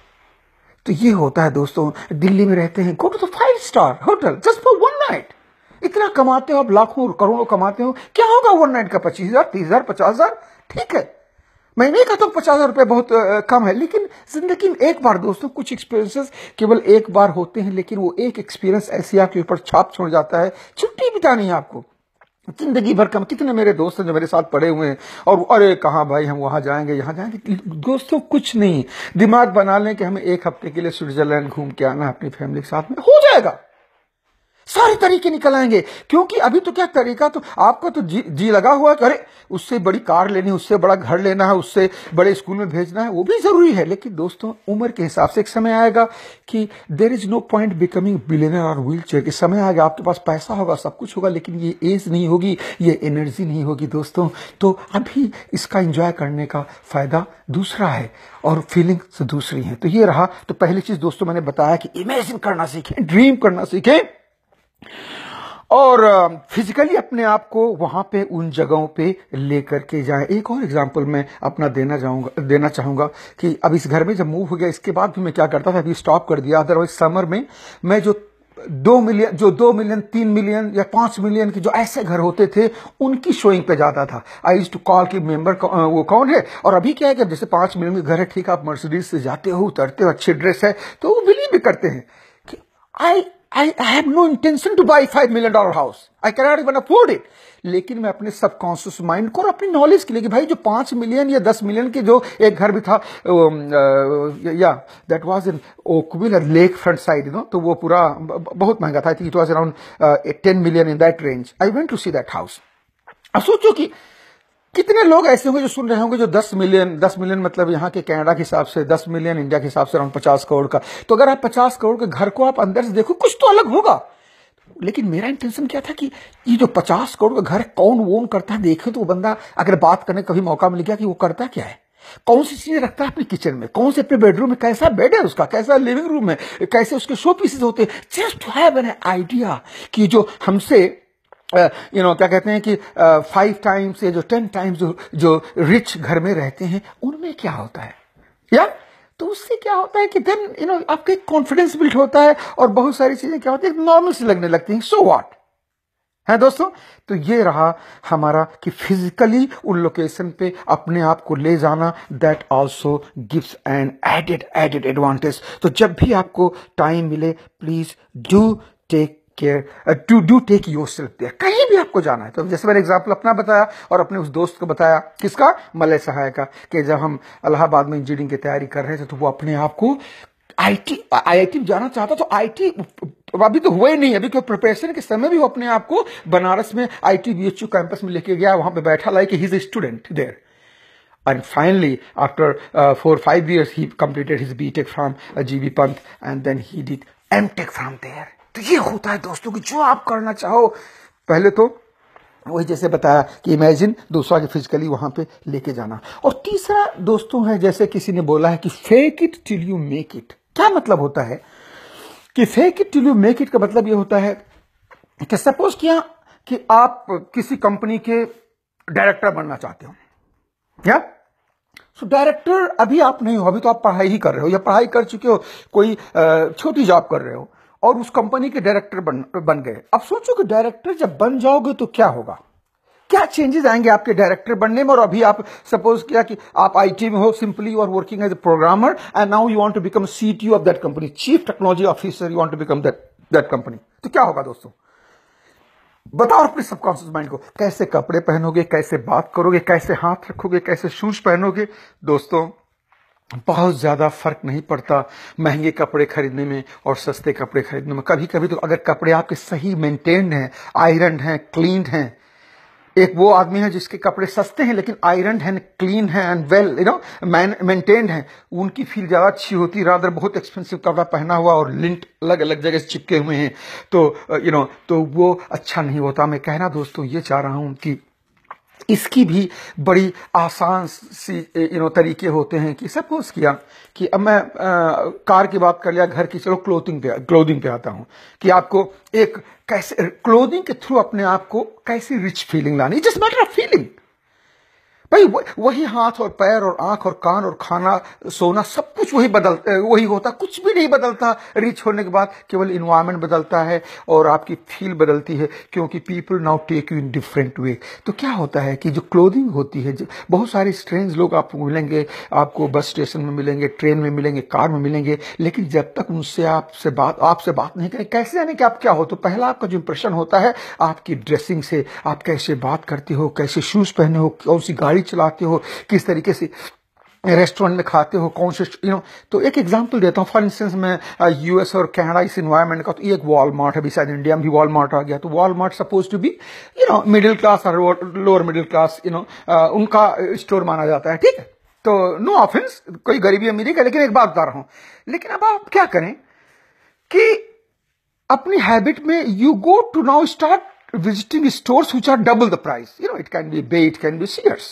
तो ये होता है दोस्तों, दिल्ली में रहते हैं, go to the five star hotel just for one night. इतना कमाते हो आप, लाखों करोड़ों कमाते हो, क्या होगा वन नाइट का, पच्चीस हजार तीस हजार पचास हजार ठीक है। मैं नहीं कहता पचास हजार रुपए बहुत uh, कम है, लेकिन जिंदगी में एक बार दोस्तों, कुछ एक्सपीरियंसेस केवल एक बार होते हैं, लेकिन वो एक एक्सपीरियंस ऐसी आपके ऊपर छाप छोड़ जाता है, छुट्टी बितानी है आपको। जिंदगी भर कम। कितने मेरे दोस्त हैं जो मेरे साथ पड़े हुए हैं और अरे कहाँ भाई हम वहां जाएंगे यहाँ जाएंगे। दोस्तों कुछ नहीं, दिमाग बना लें कि हमें एक हफ्ते के लिए स्विट्जरलैंड घूम के आना अपनी फैमिली के साथ में, हो जाएगा। सारे तरीके निकल आएंगे। क्योंकि अभी तो क्या तरीका, तो आपका तो जी, जी लगा हुआ है कि अरे उससे बड़ी कार लेनी है, उससे बड़ा घर लेना है, उससे बड़े स्कूल में भेजना है, वो भी जरूरी है। लेकिन दोस्तों उम्र के हिसाब से एक समय आएगा कि there is no point becoming billionaire और व्हील चेयर। के समय आएगा आपके पास पैसा होगा, सब कुछ होगा, लेकिन ये एज नहीं होगी, ये एनर्जी नहीं होगी दोस्तों। तो अभी इसका एंजॉय करने का फायदा दूसरा है और फीलिंग्स दूसरी हैं। तो ये रहा। तो पहली चीज दोस्तों मैंने बताया कि इमेजिन करना सीखें, ड्रीम करना सीखें और फिजिकली अपने आप को वहां पे उन जगहों पे लेकर के जाएं। एक और एग्जांपल मैं अपना देना चाहूंगा देना चाहूंगा कि अब इस घर में जब मूव हो गया इसके बाद भी मैं क्या करता था, अभी स्टॉप कर दिया। अदरवाइज समर में मैं जो दो मिलियन जो दो मिलियन तीन मिलियन या पांच मिलियन के जो ऐसे घर होते थे उनकी शोइंग पे जाता था। आई यूज्ड टू कॉल कि मेंबर वो कौन है। और अभी क्या है कि जैसे पांच मिलियन के घर है, ठीक है, आप मर्सिडीज से जाते हो, उतरते हो, अच्छी ड्रेस है, तो वो बिलीव भी करते हैं कि आई I, I have no intention to buy five million dollar house. I cannot even afford it. लेकिन मैं अपने सबकॉन्शियस माइंड को और अपनी नॉलेज के लिए कि भाई जो पांच मिलियन या दस मिलियन के जो एक घर भी था, या that was in Oakville lake front side, you know, तो वो पूरा बहुत महंगा था। I think it was around ten million in that range. I went to see that house. अब सोचो कि कितने लोग ऐसे होंगे जो सुन रहे होंगे जो दस मिलियन दस मिलियन मतलब यहाँ के कनाडा के हिसाब से दस मिलियन इंडिया के हिसाब से अराउंड पचास करोड़ का। तो अगर आप पचास करोड़ के घर को आप अंदर से देखो कुछ तो अलग होगा। लेकिन मेरा इंटेंशन क्या था कि ये जो पचास करोड़ का घर कौन वोन करता है, देखे तो वो बंदा अगर बात करने का कभी मौका मिल गया कि वो करता क्या है, कौन सी चीजें रखता है अपने किचन में, कौन से अपने बेडरूम में, कैसा बेड है उसका, कैसा लिविंग रूम है, कैसे उसके शो पीसेस होते हैं। Just to have an idea कि जो हमसे you uh, know you know, क्या कहते हैं कि फाइव uh, टाइम्स या जो टेन टाइम्स जो जो रिच घर में रहते हैं उनमें क्या होता है, या तो उससे क्या होता है कि देन यू नो आपका कॉन्फिडेंस बिल्ड होता है और बहुत सारी चीजें क्या होती है नॉर्मल से लगने लगती हैं। सो व्हाट है दोस्तों। तो ये रहा हमारा कि फिजिकली उन लोकेशन पे अपने आप को ले जाना, that also gives an added added advantage. तो जब भी आपको टाइम मिले please do take care, to do take yourself there. कहीं भी आपको जाना है तो जैसे मैंने एग्जांपल अपना बताया और अपने उस दोस्त को बताया, किसका, मलय सहाय का, कि जब हम इलाहाबाद में इंजीनियरिंग की तैयारी कर रहे थे तो वो अपने आप को आईटी आईआईटी जाना चाहता। तो आईटी अभी तो हुआ ही नहीं, अभी कोई प्रिपरेशन के समय भी वो अपने आप को बनारस में आईटी बीएचयू कैंपस में लेके गया, वहां पे बैठा like he is a student there. And finally, after uh, four or five years, he completed his B Tech from uh, G B Pant, and then he did M Tech from there. तो ये होता है दोस्तों कि जो आप करना चाहो, पहले तो वही जैसे बताया कि इमेजिन, दूसरा कि फिजिकली वहां पे लेके जाना। और तीसरा दोस्तों है जैसे किसी ने बोला है कि fake it till you make it. क्या मतलब होता है कि fake it till you make it का मतलब ये होता है कि सपोज किया कि आप किसी कंपनी के डायरेक्टर बनना चाहते हो, या सो डायरेक्टर अभी आप नहीं हो, अभी तो आप पढ़ाई ही कर रहे हो या पढ़ाई कर चुके हो, कोई छोटी जॉब कर रहे हो और उस कंपनी के डायरेक्टर बन बन गए। अब सोचो कि डायरेक्टर जब बन जाओगे तो क्या होगा, क्या चेंजेस आएंगे आपके डायरेक्टर बनने में। और अभी आप सपोज किया कि आप आईटी में हो, simply you are working as a programmer and now you want to become CTO of that company, chief technology officer, you want to become that that company. तो क्या होगा दोस्तों, बताओ अपने सबकॉन्शियस माइंड को, कैसे कपड़े पहनोगे, कैसे बात करोगे, कैसे हाथ रखोगे, कैसे शूज पहनोगे। दोस्तों बहुत ज्यादा फर्क नहीं पड़ता महंगे कपड़े खरीदने में और सस्ते कपड़े खरीदने में। कभी कभी तो अगर कपड़े आपके सही मेंटेन्ड हैं, आयरन हैं, क्लीन हैं, एक वो आदमी है जिसके कपड़े सस्ते हैं लेकिन आयरन है, क्लीन है and well you know maintained है, उनकी फील ज्यादा अच्छी होती। रादर बहुत एक्सपेंसिव कपड़ा पहना हुआ और लिंट अलग अलग जगह से चिपके हुए हैं तो यू नो तो वो अच्छा नहीं होता। मैं कहना दोस्तों ये चाह रहा हूं कि इसकी भी बड़ी आसान सी यू नो तरीके होते हैं कि सपोज किया कि अब मैं आ, कार की बात कर लिया, घर की, चलो क्लोथिंग पे क्लोथिंग पे आता हूं कि आपको एक कैसे क्लोथिंग के थ्रू अपने आप को कैसी रिच फीलिंग लानी, जस्ट मैटर ऑफ फीलिंग। भाई वही हाथ और पैर और आंख और कान और खाना सोना सब कुछ वही बदल वही होता, कुछ भी नहीं बदलता रिच होने के बाद, केवल इन्वायरमेंट बदलता है और आपकी फील बदलती है, क्योंकि people now take you in different way. तो क्या होता है कि जो क्लोथिंग होती है, बहुत सारे स्ट्रेंज लोग आपको मिलेंगे, आपको बस स्टेशन में मिलेंगे, ट्रेन में मिलेंगे, कार में मिलेंगे, लेकिन जब तक उनसे आपसे बात आपसे बात नहीं करें, कैसे जाने कि आप क्या हो, तो पहला आपका जो इंप्रेशन होता है आपकी ड्रेसिंग से, आप कैसे बात करते हो, कैसे शूज पहने हो, कौन सी गाड़ी चलाते हो, किस तरीके से रेस्टोरेंट में खाते हो, कौन से यू नो। तो एक एग्जांपल देता हूँ, फॉर इंस्टेंस मैं यूएस और कनाडा इस इन्वायरमेंट का, तो एक वॉलमार्ट है, अभी शायद इंडिया में भी वॉलमार्ट आ गया, तो Walmart suppose to be you know middle class और lower middle class you know उनका स्टोर माना जाता है, ठीक है। तो नो ऑफेंस, कोई गरीबी अमीरी का, लेकिन एक बात बता रहा हूं, लेकिन अब आप क्या करें कि अपनी हैबिट में you go to now start visiting stores which are double the price, you know it can be Bay, it can be Sears,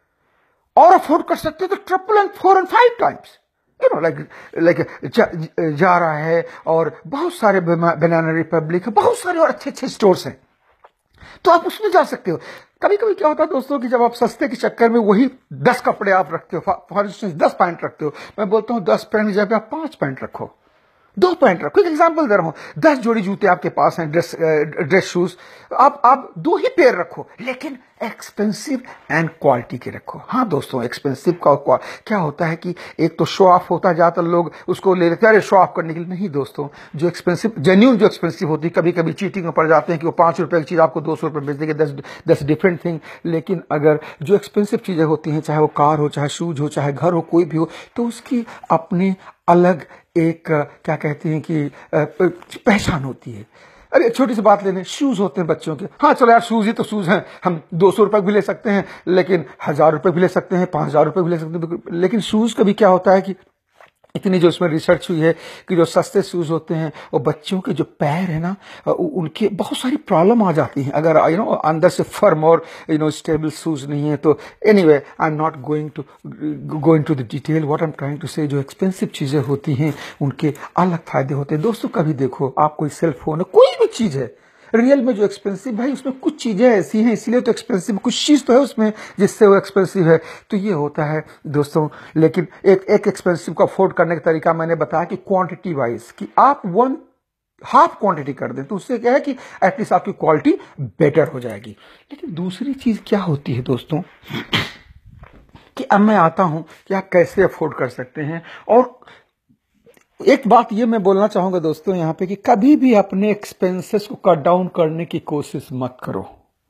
और अफोर्ड कर सकते हो तो triple and four and five times, you know like like जा रहा है, और बहुत सारे बनाना रिपब्लिक है, बहुत सारे और अच्छे अच्छे स्टोर्स हैं, तो आप उसमें जा सकते हो। कभी कभी क्या होता है दोस्तों कि जब आप सस्ते के चक्कर में वही दस कपड़े आप रखते हो, फॉर इंस्टेंस दस पैंट रखते हो, मैं बोलता हूं दस पैंट की जगह आप पांच पैंट रखो, दो पैंट रखो। एक एग्जांपल दे रहा हूं, दस जोड़ी जूते आपके पास हैं, ड्रेस ड्रेस शूज, आप आप दो ही पेयर रखो, लेकिन एक्सपेंसिव एंड क्वालिटी के रखो। हाँ दोस्तों, एक्सपेंसिव का क्या होता है कि एक तो शो ऑफ होता है, ज्यादातर लोग उसको ले लेते हैं अरे शो ऑफ करने के लिए। नहीं दोस्तों, जो एक्सपेंसिव जेन्यून जो एक्सपेंसिव होती है, कभी कभी चीटिंग में पड़ जाते हैं कि वो पांच रुपए की चीज आपको दो सौ रुपए बेच देंगे, दस दस डिफरेंट थिंग। लेकिन अगर जो एक्सपेंसिव चीजें होती हैं, चाहे वो कार हो, चाहे शूज हो, चाहे घर हो, कोई भी हो, तो उसकी अपनी अलग एक क्या कहते हैं कि पहचान होती है। अरे छोटी सी बात ले लें, शूज होते हैं बच्चों के, हाँ चलो यार शूज ही तो शूज हैं, हम दो सौ रुपए भी ले सकते हैं, लेकिन हजार रुपए भी ले सकते हैं, पांच हजार रुपए भी ले सकते हैं, लेकिन शूज का भी क्या होता है कि इतनी जो इसमें रिसर्च हुई है कि जो सस्ते शूज होते हैं और बच्चों के जो पैर है ना, उनके बहुत सारी प्रॉब्लम आ जाती हैं अगर यू नो अंदर से फर्म और यू नो स्टेबल शूज नहीं है। तो anyway I am not going to going to the detail, what I am trying to say, जो एक्सपेंसिव चीजें होती हैं उनके अलग फायदे होते हैं। दोस्तों कभी देखो, आप कोई सेल फोन है, कोई भी चीज है, रियल में जो एक्सपेंसिव, भाई उसमें कुछ चीजें ऐसी हैं इसलिए तो एक्सपेंसिव, कुछ चीज तो है उसमें जिससे वो एक्सपेंसिव है, तो ये होता है दोस्तों। लेकिन एक एक एक्सपेंसिव को अफोर्ड करने का तरीका मैंने बताया कि क्वांटिटी वाइज, कि आप वन हाफ क्वांटिटी कर दें तो उससे क्या है कि एटलीस्ट आपकी क्वालिटी बेटर हो जाएगी। लेकिन दूसरी चीज क्या होती है दोस्तों, कि अब मैं आता हूं कि आप कैसे अफोर्ड कर सकते हैं। और एक बात ये मैं बोलना चाहूंगा दोस्तों यहां पे कि कभी भी अपने एक्सपेंसेस को कट डाउन करने की कोशिश मत करो,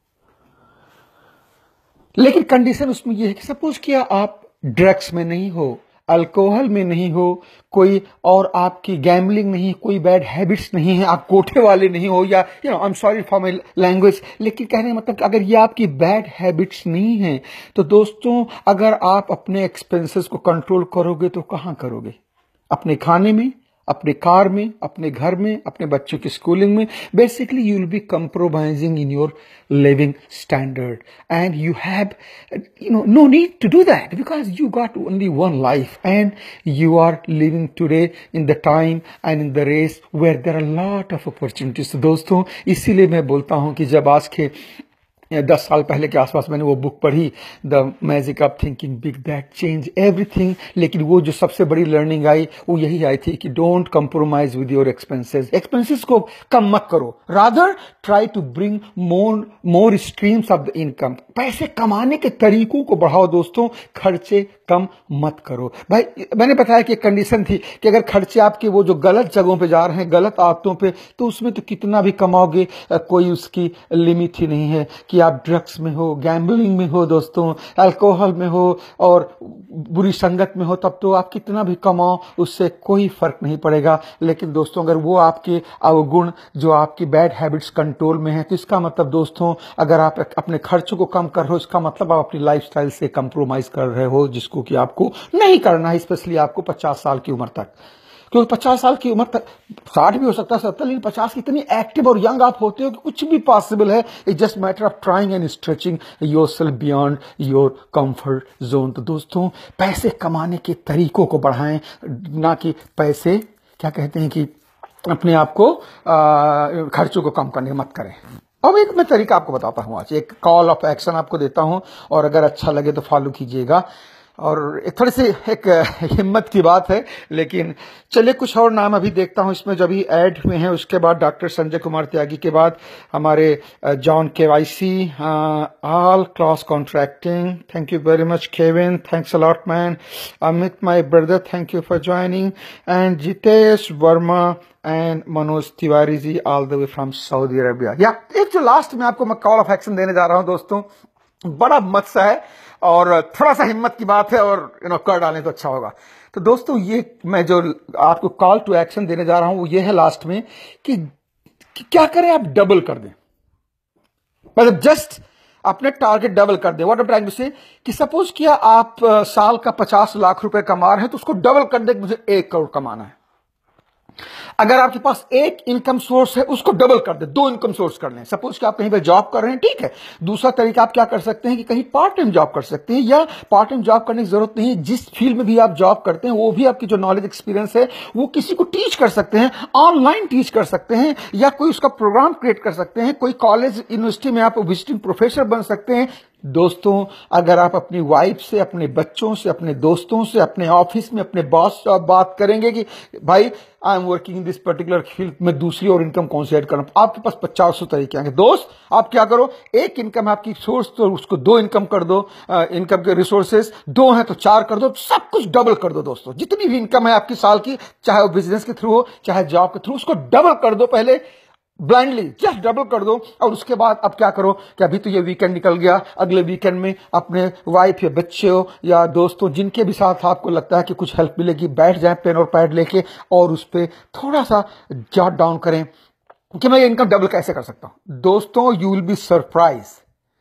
लेकिन कंडीशन उसमें यह है कि सपोज किया आप ड्रग्स में नहीं हो, अल्कोहल में नहीं हो, कोई और आपकी गैम्बलिंग नहीं, कोई बैड हैबिट्स नहीं है, आप कोठे वाले नहीं हो, या you know I am sorry for my language, लेकिन कहने मतलब कि अगर ये आपकी बैड हैबिट्स नहीं है, तो दोस्तों अगर आप अपने एक्सपेंसेस को कंट्रोल करोगे तो कहां करोगे? अपने खाने में, अपने कार में, अपने घर में, अपने बच्चों की स्कूलिंग में। Basically you will be compromising in your living standard and you have you know no need to do that because you got only one life and you are living today in the time and in the race where there are lot of opportunities. दोस्तों इसीलिए मैं बोलता हूं कि जब आज के दस साल पहले के आसपास मैंने वो बुक पढ़ी, the magic of thinking big that change everything, लेकिन वो जो सबसे बड़ी लर्निंग आई वो यही आई थी कि don't compromise with your expenses. Expenses को कम मत करो, rather try to bring more more streams of the income. पैसे कमाने के तरीकों को बढ़ाओ दोस्तों, खर्चे कम मत करो। भाई मैंने बताया कि एक कंडीशन थी कि अगर खर्चे आपके वो जो गलत जगहों पे जा रहे हैं, गलत आदतों पे, तो उसमें तो कितना भी कमाओगे कोई उसकी लिमिट ही नहीं है। कि आप ड्रग्स में हो, गैम्बलिंग में हो दोस्तों, अल्कोहल में हो और बुरी संगत में हो, तब तो आप कितना भी कमाओ उससे कोई फर्क नहीं पड़ेगा। लेकिन दोस्तों अगर वो आपके अवगुण जो आपकी बैड हैबिट्स कंट्रोल में है, तो इसका मतलब दोस्तों अगर आप अपने खर्चों को कम कर रहे हो, इसका मतलब आप अपनी लाइफस्टाइल से कंप्रोमाइज कर रहे हो, जिसको कि आपको नहीं करना है, स्पेशली आपको पचास साल की उम्र तक। क्योंकि पचास साल की उम्र तक, साठ भी हो सकता है, सत्तर, लेकिन पचास की इतनी एक्टिव और यंग आप होते हो कि कुछ भी पॉसिबल है। It's just matter of trying and stretching yourself beyond your comfort zone. तो दोस्तों पैसे कमाने के तरीकों को बढ़ाएं, ना कि पैसे क्या कहते हैं कि अपने आप को खर्चों को कम करने मत करें। अब एक मैं तरीका आपको बताता हूँ, आज एक कॉल ऑफ एक्शन आपको देता हूँ, और अगर अच्छा लगे तो फॉलो कीजिएगा। और एक थोड़ी सी एक हिम्मत की बात है, लेकिन चलिए कुछ और नाम अभी देखता हूं इसमें जो अभी ऐड हुए हैं। उसके बाद डॉक्टर संजय कुमार त्यागी के बाद हमारे John KYC, all class contracting, thank you very much Kevin, thanks a lot man. Amit my brother, thank you for joining, and Jitesh Verma and Manoj Tiwari ji all the way from Saudi Arabia. या एक जो लास्ट में आपको मैं कॉल ऑफ एक्शन देने जा रहा हूं दोस्तों, बड़ा मत सा है और थोड़ा सा हिम्मत की बात है, और यू नो कर डालें तो अच्छा होगा। तो दोस्तों ये मैं जो आपको कॉल टू एक्शन देने जा रहा हूं वो ये है लास्ट में कि, कि क्या करें, आप डबल कर दें, मतलब जस्ट अपने टारगेट डबल कर दें। What I am trying to say कि सपोज किया आप आ, साल का पचास लाख रुपए कमा रहे हैं, तो उसको डबल कर दें, मुझे एक करोड़ कमाना है। अगर आपके पास एक इनकम सोर्स है उसको डबल कर दे, दो इनकम सोर्स कर लें। सपोज कि आप कहीं पे जॉब कर रहे हैं, ठीक है। दूसरा तरीका आप क्या कर सकते हैं कि कहीं पार्ट टाइम जॉब कर सकते हैं, या पार्ट टाइम जॉब करने की जरूरत नहीं है, जिस फील्ड में भी आप जॉब करते हैं वो भी आपकी जो नॉलेज एक्सपीरियंस है वो किसी को टीच कर सकते हैं, ऑनलाइन टीच कर सकते हैं, या कोई उसका प्रोग्राम क्रिएट कर सकते हैं, कोई कॉलेज यूनिवर्सिटी में आप विजिटिंग प्रोफेसर बन सकते हैं। दोस्तों अगर आप अपनी वाइफ से, अपने बच्चों से, अपने दोस्तों से, अपने ऑफिस में अपने बॉस से आप बात करेंगे कि भाई I am working in this particular field में, दूसरी और इनकम कौन से ऐड करना, आपके पास पचास सौ तरीके आएंगे। दोस्त आप क्या करो, एक इनकम आपकी सोर्स तो उसको दो इनकम कर दो, इनकम के रिसोर्सेज दो हैं तो चार कर दो, सब कुछ डबल कर दो। दोस्तों जितनी भी इनकम है आपकी साल की, चाहे वो बिजनेस के थ्रू हो चाहे जॉब के थ्रू, उसको डबल कर दो, पहले ब्लाइंडली जस्ट डबल कर दो। और उसके बाद अब क्या करो कि अभी तो ये वीकेंड निकल गया, अगले वीकेंड में अपने वाइफ या बच्चे हो या दोस्तों जिनके भी साथ आपको लगता है कि कुछ हेल्प मिलेगी, बैठ जाएं पेन और पैड लेके और उस पर थोड़ा सा जॉट डाउन करें कि मैं ये इनकम डबल कैसे कर सकता हूं। दोस्तों यू विल बी सरप्राइज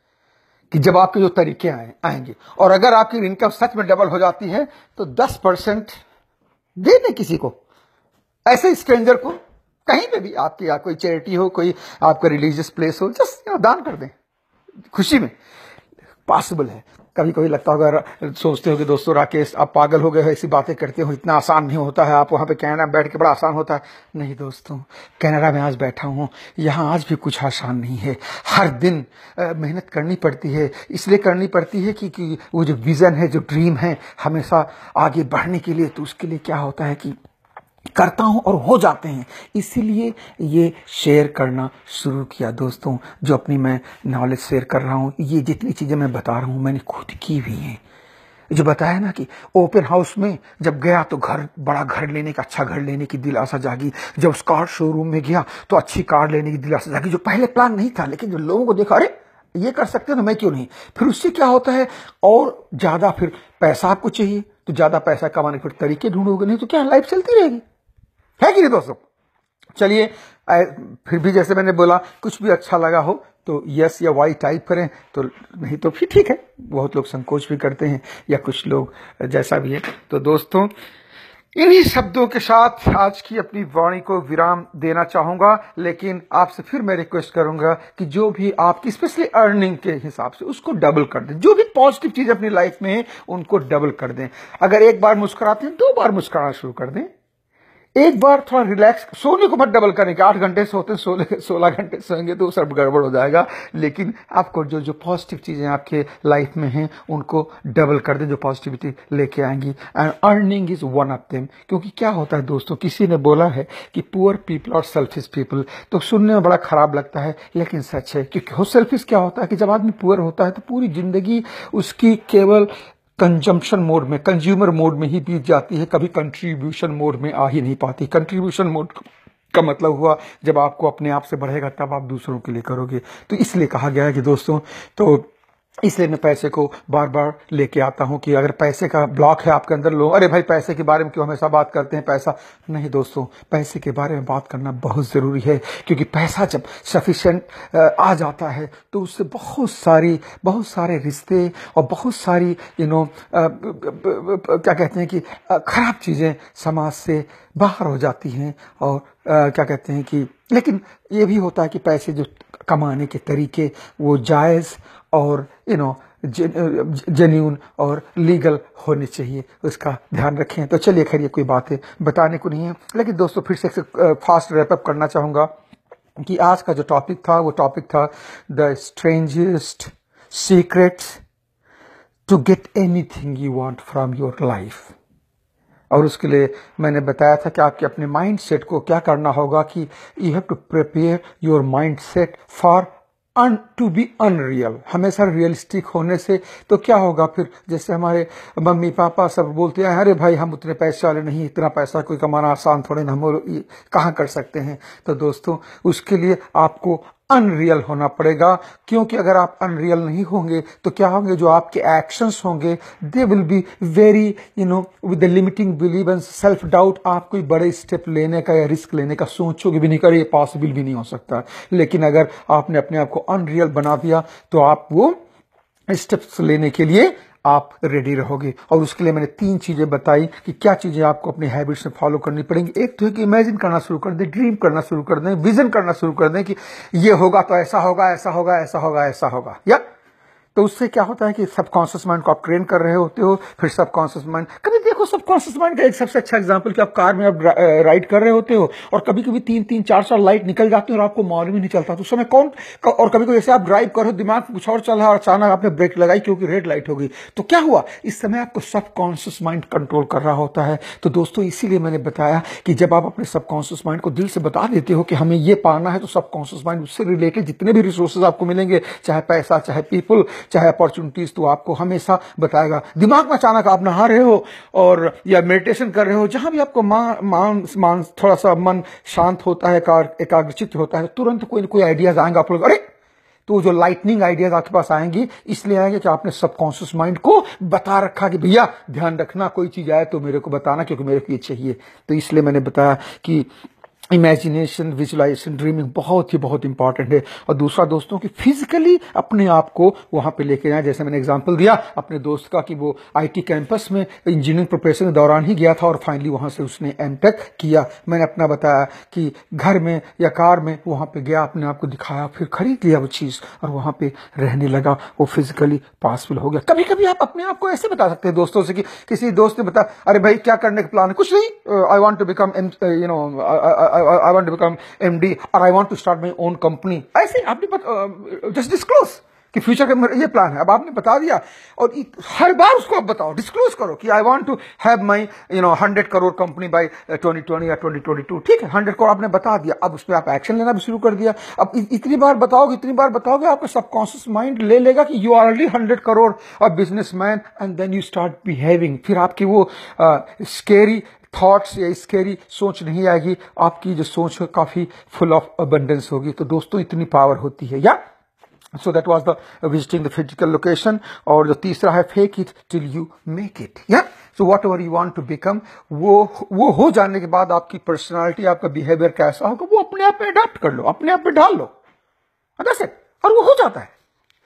कि जब आपके जो तरीके आए आएंगे, और अगर आपकी इनकम सच में डबल हो जाती है तो दस परसेंट दे दें किसी को, ऐसे स्ट्रेंजर को, कहीं पे भी आपकी या कोई चैरिटी हो, कोई आपका रिलीजियस प्लेस हो, जस्ट दान कर दें खुशी में। पॉसिबल है। कभी कभी लगता होगा, सोचते हो कि दोस्तों राकेश आप पागल हो गए हो, ऐसी बातें करते हो, इतना आसान नहीं होता है, आप वहां पे कनाडा में बैठ के बड़ा आसान होता है। नहीं दोस्तों, कनाडा में आज बैठा हूं, यहां आज भी कुछ आसान नहीं है। हर दिन मेहनत करनी पड़ती है, इसलिए करनी पड़ती है कि, कि वो जो विजन है, जो ड्रीम है हमेशा आगे बढ़ने के लिए, तो उसके लिए क्या होता है कि करता हूं और हो जाते हैं। इसीलिए ये शेयर करना शुरू किया दोस्तों, जो अपनी मैं नॉलेज शेयर कर रहा हूं, ये जितनी चीजें मैं बता रहा हूं मैंने खुद की हुई हैं। जो बताया ना कि ओपन हाउस में जब गया तो घर, बड़ा घर लेने का, अच्छा घर लेने की दिलासा जागी। जब उस कार शोरूम में गया तो अच्छी कार लेने की दिलासा जागी, जो पहले प्लान नहीं था, लेकिन जो लोगों को देखा, अरे ये कर सकते हैं ना, मैं क्यों नहीं। फिर उससे क्या होता है, और ज्यादा फिर पैसा आपको चाहिए, तो ज्यादा पैसा कमाने के फिर तरीके ढूंढोगे, नहीं तो क्या लाइफ चलती रहेगी, है कि नहीं दोस्तों। चलिए फिर भी जैसे मैंने बोला, कुछ भी अच्छा लगा हो तो यस या वाई टाइप करें, तो नहीं तो फिर ठीक है। बहुत लोग संकोच भी करते हैं, या कुछ लोग जैसा भी है। तो दोस्तों इन्हीं शब्दों के साथ आज की अपनी वाणी को विराम देना चाहूंगा, लेकिन आपसे फिर मैं रिक्वेस्ट करूंगा कि जो भी आपकी स्पेशली अर्निंग के हिसाब से उसको डबल कर दें। जो भी पॉजिटिव चीज अपनी लाइफ में है उनको डबल कर दें। अगर एक बार मुस्कुराते हैं, दो बार मुस्कुराना शुरू कर दें। एक बार थोड़ा रिलैक्स, सोने को मत डबल करने के, आठ घंटे सोते सोलह सोलह घंटे सोएंगे तो सब गड़बड़ हो जाएगा। लेकिन आपको जो जो पॉजिटिव चीजें आपके लाइफ में हैं उनको डबल कर दें, जो पॉजिटिविटी लेके आएंगी। And earning is one of them. क्योंकि क्या होता है दोस्तों, किसी ने बोला है कि पुअर पीपल और सेल्फिश पीपल, तो सुनने में बड़ा खराब लगता है लेकिन सच है। क्योंकि हो सेल्फिश क्या होता है कि जब आदमी पुअर होता है तो पूरी जिंदगी उसकी केवल कंजम्पशन मोड में, कंज्यूमर मोड में ही बीत जाती है, कभी कंट्रीब्यूशन मोड में आ ही नहीं पाती। कंट्रीब्यूशन मोड का मतलब हुआ जब आपको अपने आप से बढ़ेगा तब आप दूसरों के लिए करोगे। तो इसलिए कहा गया है कि दोस्तों, तो इसलिए मैं पैसे को बार बार लेके आता हूं कि अगर पैसे का ब्लॉक है आपके अंदर, लोग अरे भाई पैसे के बारे में क्यों हमेशा बात करते हैं, पैसा नहीं। दोस्तों पैसे के बारे में बात करना बहुत जरूरी है, क्योंकि पैसा जब सफिशिएंट आ जाता है तो उससे बहुत सारी बहुत सारे रिश्ते और बहुत सारी यू नो क्या कहते हैं कि खराब चीजें समाज से बाहर हो जाती हैं। और आ, क्या कहते हैं कि, लेकिन ये भी होता है कि पैसे जो कमाने के तरीके वो जायज और यू नो जेन्यून और लीगल होने चाहिए, उसका ध्यान रखें। तो चलिए खैर, ये कोई बातें बताने को नहीं है, लेकिन दोस्तों फिर से फास्ट रैप अप करना चाहूंगा कि आज का जो टॉपिक था वो टॉपिक था the strangest secrets to get anything you want from your life. और उसके लिए मैंने बताया था कि आपके अपने माइंड सेट को क्या करना होगा कि you have to prepare your mind set for un to be unreal, हमेशा रियलिस्टिक होने से तो क्या होगा फिर, जैसे हमारे मम्मी पापा सब बोलते हैं अरे भाई हम उतने पैसे वाले नहीं, इतना पैसा कोई कमाना आसान थोड़े ना, हम कहाँ कर सकते हैं। तो दोस्तों उसके लिए आपको अनरियल होना पड़ेगा, क्योंकि अगर आप अनरियल नहीं होंगे तो क्या होंगे, जो आपके एक्शंस होंगे they will be very you know with the limiting believe and self doubt. आप कोई बड़े स्टेप लेने का या रिस्क लेने का सोचोगे भी नहीं, करे ये पॉसिबल भी नहीं हो सकता। लेकिन अगर आपने अपने आप को अनरियल बना दिया तो आप वो स्टेप्स लेने के लिए आप रेडी रहोगे। और उसके लिए मैंने तीन चीजें बताई कि क्या चीजें आपको अपनी हैबिट्स में फॉलो करनी पड़ेंगी। एक तो है कि इमेजिन करना शुरू कर दें, ड्रीम करना शुरू कर दें, विजन करना शुरू कर दें कि ये होगा तो ऐसा होगा, ऐसा होगा, ऐसा होगा, ऐसा होगा। या तो उससे क्या होता है कि सबकॉन्शियस माइंड को आप ट्रेन कर रहे होते हो। फिर सबकॉन्शियस माइंड, कभी देखो सबकॉन्शियस माइंड का एक सबसे अच्छा एग्जांपल कि आप कार में आप राइड कर रहे होते हो और कभी कभी तीन तीन चार चार लाइट निकल जाती है और आपको मालूम ही नहीं चलता। तो उस समय कौन, और कभी कभी जैसे आप ड्राइव करो दिमाग कुछ और चल रहा है और अचानक आपने ब्रेक लगाई क्योंकि रेड लाइट हो गई, तो क्या हुआ, इस समय आपको सबकॉन्शियस माइंड कंट्रोल कर रहा होता है। तो दोस्तों इसीलिए मैंने बताया कि जब आप अपने सबकॉन्शियस माइंड को दिल से बता देते हो कि हमें ये पाना है, तो सबकॉन्शियस माइंड उससे रिलेटेड जितने भी रिसोर्सेज आपको मिलेंगे, चाहे पैसा, चाहे पीपल, चाहे अपॉर्चुनिटीज, तो आपको हमेशा बताएगा। दिमाग में अचानक आप नहा रहे हो और या मेडिटेशन कर रहे हो, जहां भी आपको मान मान मान थोड़ा सा मन शांत होता है, एकाग्रचित्त होता है, तुरंत कोई ना कोई आइडियाज आएंगे आप लोग, अरे तो जो लाइटनिंग आइडियाज आपके पास आएंगी इसलिए आएंगे कि आपने सबकॉन्शियस माइंड को बता रखा कि भैया ध्यान रखना, कोई चीज आए तो मेरे को बताना क्योंकि मेरे को ये चाहिए। तो इसलिए मैंने बताया कि इमेजिनेशन, विजुलाइजेशन, ड्रीमिंग बहुत ही बहुत इंपॉर्टेंट है। और दूसरा दोस्तों कि फिजिकली अपने आप को वहां पे लेके जाए। जैसे मैंने एग्जांपल दिया अपने दोस्त का कि वो आईटी कैंपस में इंजीनियरिंग प्रिपरेशन के दौरान ही गया था और फाइनली वहां से उसने एमटेक किया। मैंने अपना बताया कि घर में या कार में वहां पे गया, अपने आप को दिखाया, फिर खरीद लिया वो चीज और वहां पे रहने लगा, वो फिजिकली पॉसिबल हो गया। कभी कभी आप अपने आप को ऐसे बता सकते हैं दोस्तों से कि किसी दोस्त ने बताया अरे भाई क्या करने का प्लान है, कुछ नहीं, I want to become you know I want to become M D or I want to start my own company। ऐसे आपने जस्ट डिस्क्लोज कि फ्यूचर का ये प्लान है, अब आपने बता दिया और हर बार उसको आप बताओ, डिस्क्लोज करो कि I want to have my you know hundred crore company by twenty twenty या ट्वेंटी ट्वेंटी टू। ठीक है, हंड्रेड करोड़ आपने बता दिया, अब उस पर आप एक्शन लेना भी शुरू कर दिया। अब इतनी बार बताओगे इतनी बार बताओगे आपका सबकॉन्शियस माइंड ले लेगा कि you are already hundred crore और businessman, and then you start behaving. फिर आपकी वो स्केरी थॉट्स या स्केरी सोच नहीं आएगी, आपकी जो सोच है काफी फुल ऑफ अबंडेंस होगी। तो दोस्तों इतनी पावर होती है। या so that was the visiting the physical location. और जो तीसरा है fake it till you make it. या so whatever you want to become, वो वो हो जाने के बाद आपकी पर्सनालिटी, आपका बिहेवियर कैसा होगा वो अपने आप में अडॉप्ट कर लो, अपने आप में डाल लो, दैट्स इट, और वो हो जाता है।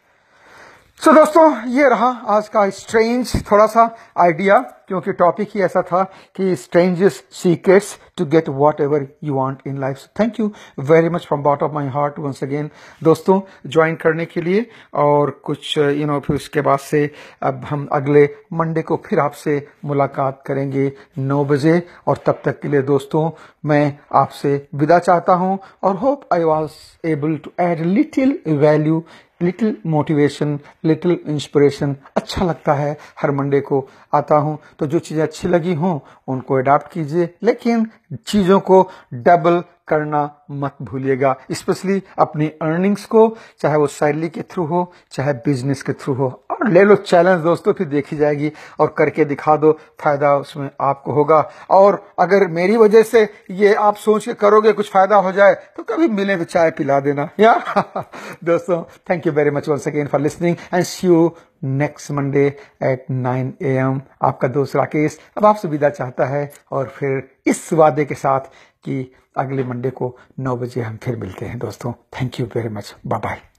सो so, दोस्तों ये रहा आज का स्ट्रेंज थोड़ा सा आइडिया, क्योंकि टॉपिक ही ऐसा था कि strangest secrets to get whatever you want in life. Thank you very much from bottom of my heart once again दोस्तों ज्वाइन करने के लिए। और कुछ यू you नो know, फिर उसके बाद से अब हम अगले मंडे को फिर आपसे मुलाकात करेंगे नौ बजे। और तब तक के लिए दोस्तों मैं आपसे विदा चाहता हूं और hope I was able to add little value, little motivation, little inspiration. अच्छा लगता है, हर मंडे को आता हूं तो जो चीजें अच्छी लगी हों उनको अडॉप्ट कीजिए, लेकिन चीजों को डबल करना मत भूलिएगा, स्पेशली अपनी अर्निंग्स को, चाहे वो सैलरी के थ्रू हो चाहे बिजनेस के थ्रू हो। और ले लो चैलेंज दोस्तों, फिर देखी जाएगी, और करके दिखा दो, फायदा उसमें आपको होगा। और अगर मेरी वजह से ये आप सोच के करोगे कुछ फायदा हो जाए तो कभी मिले तो चाय पिला देना। या दोस्तों thank you very much once again for listening and see you next Monday at nine A M. आपका दोस्त राकेश अब आपसे विदा चाहता है, और फिर इस वादे के साथ कि अगले मंडे को नौ बजे हम फिर मिलते हैं दोस्तों। Thank you very much, bye bye.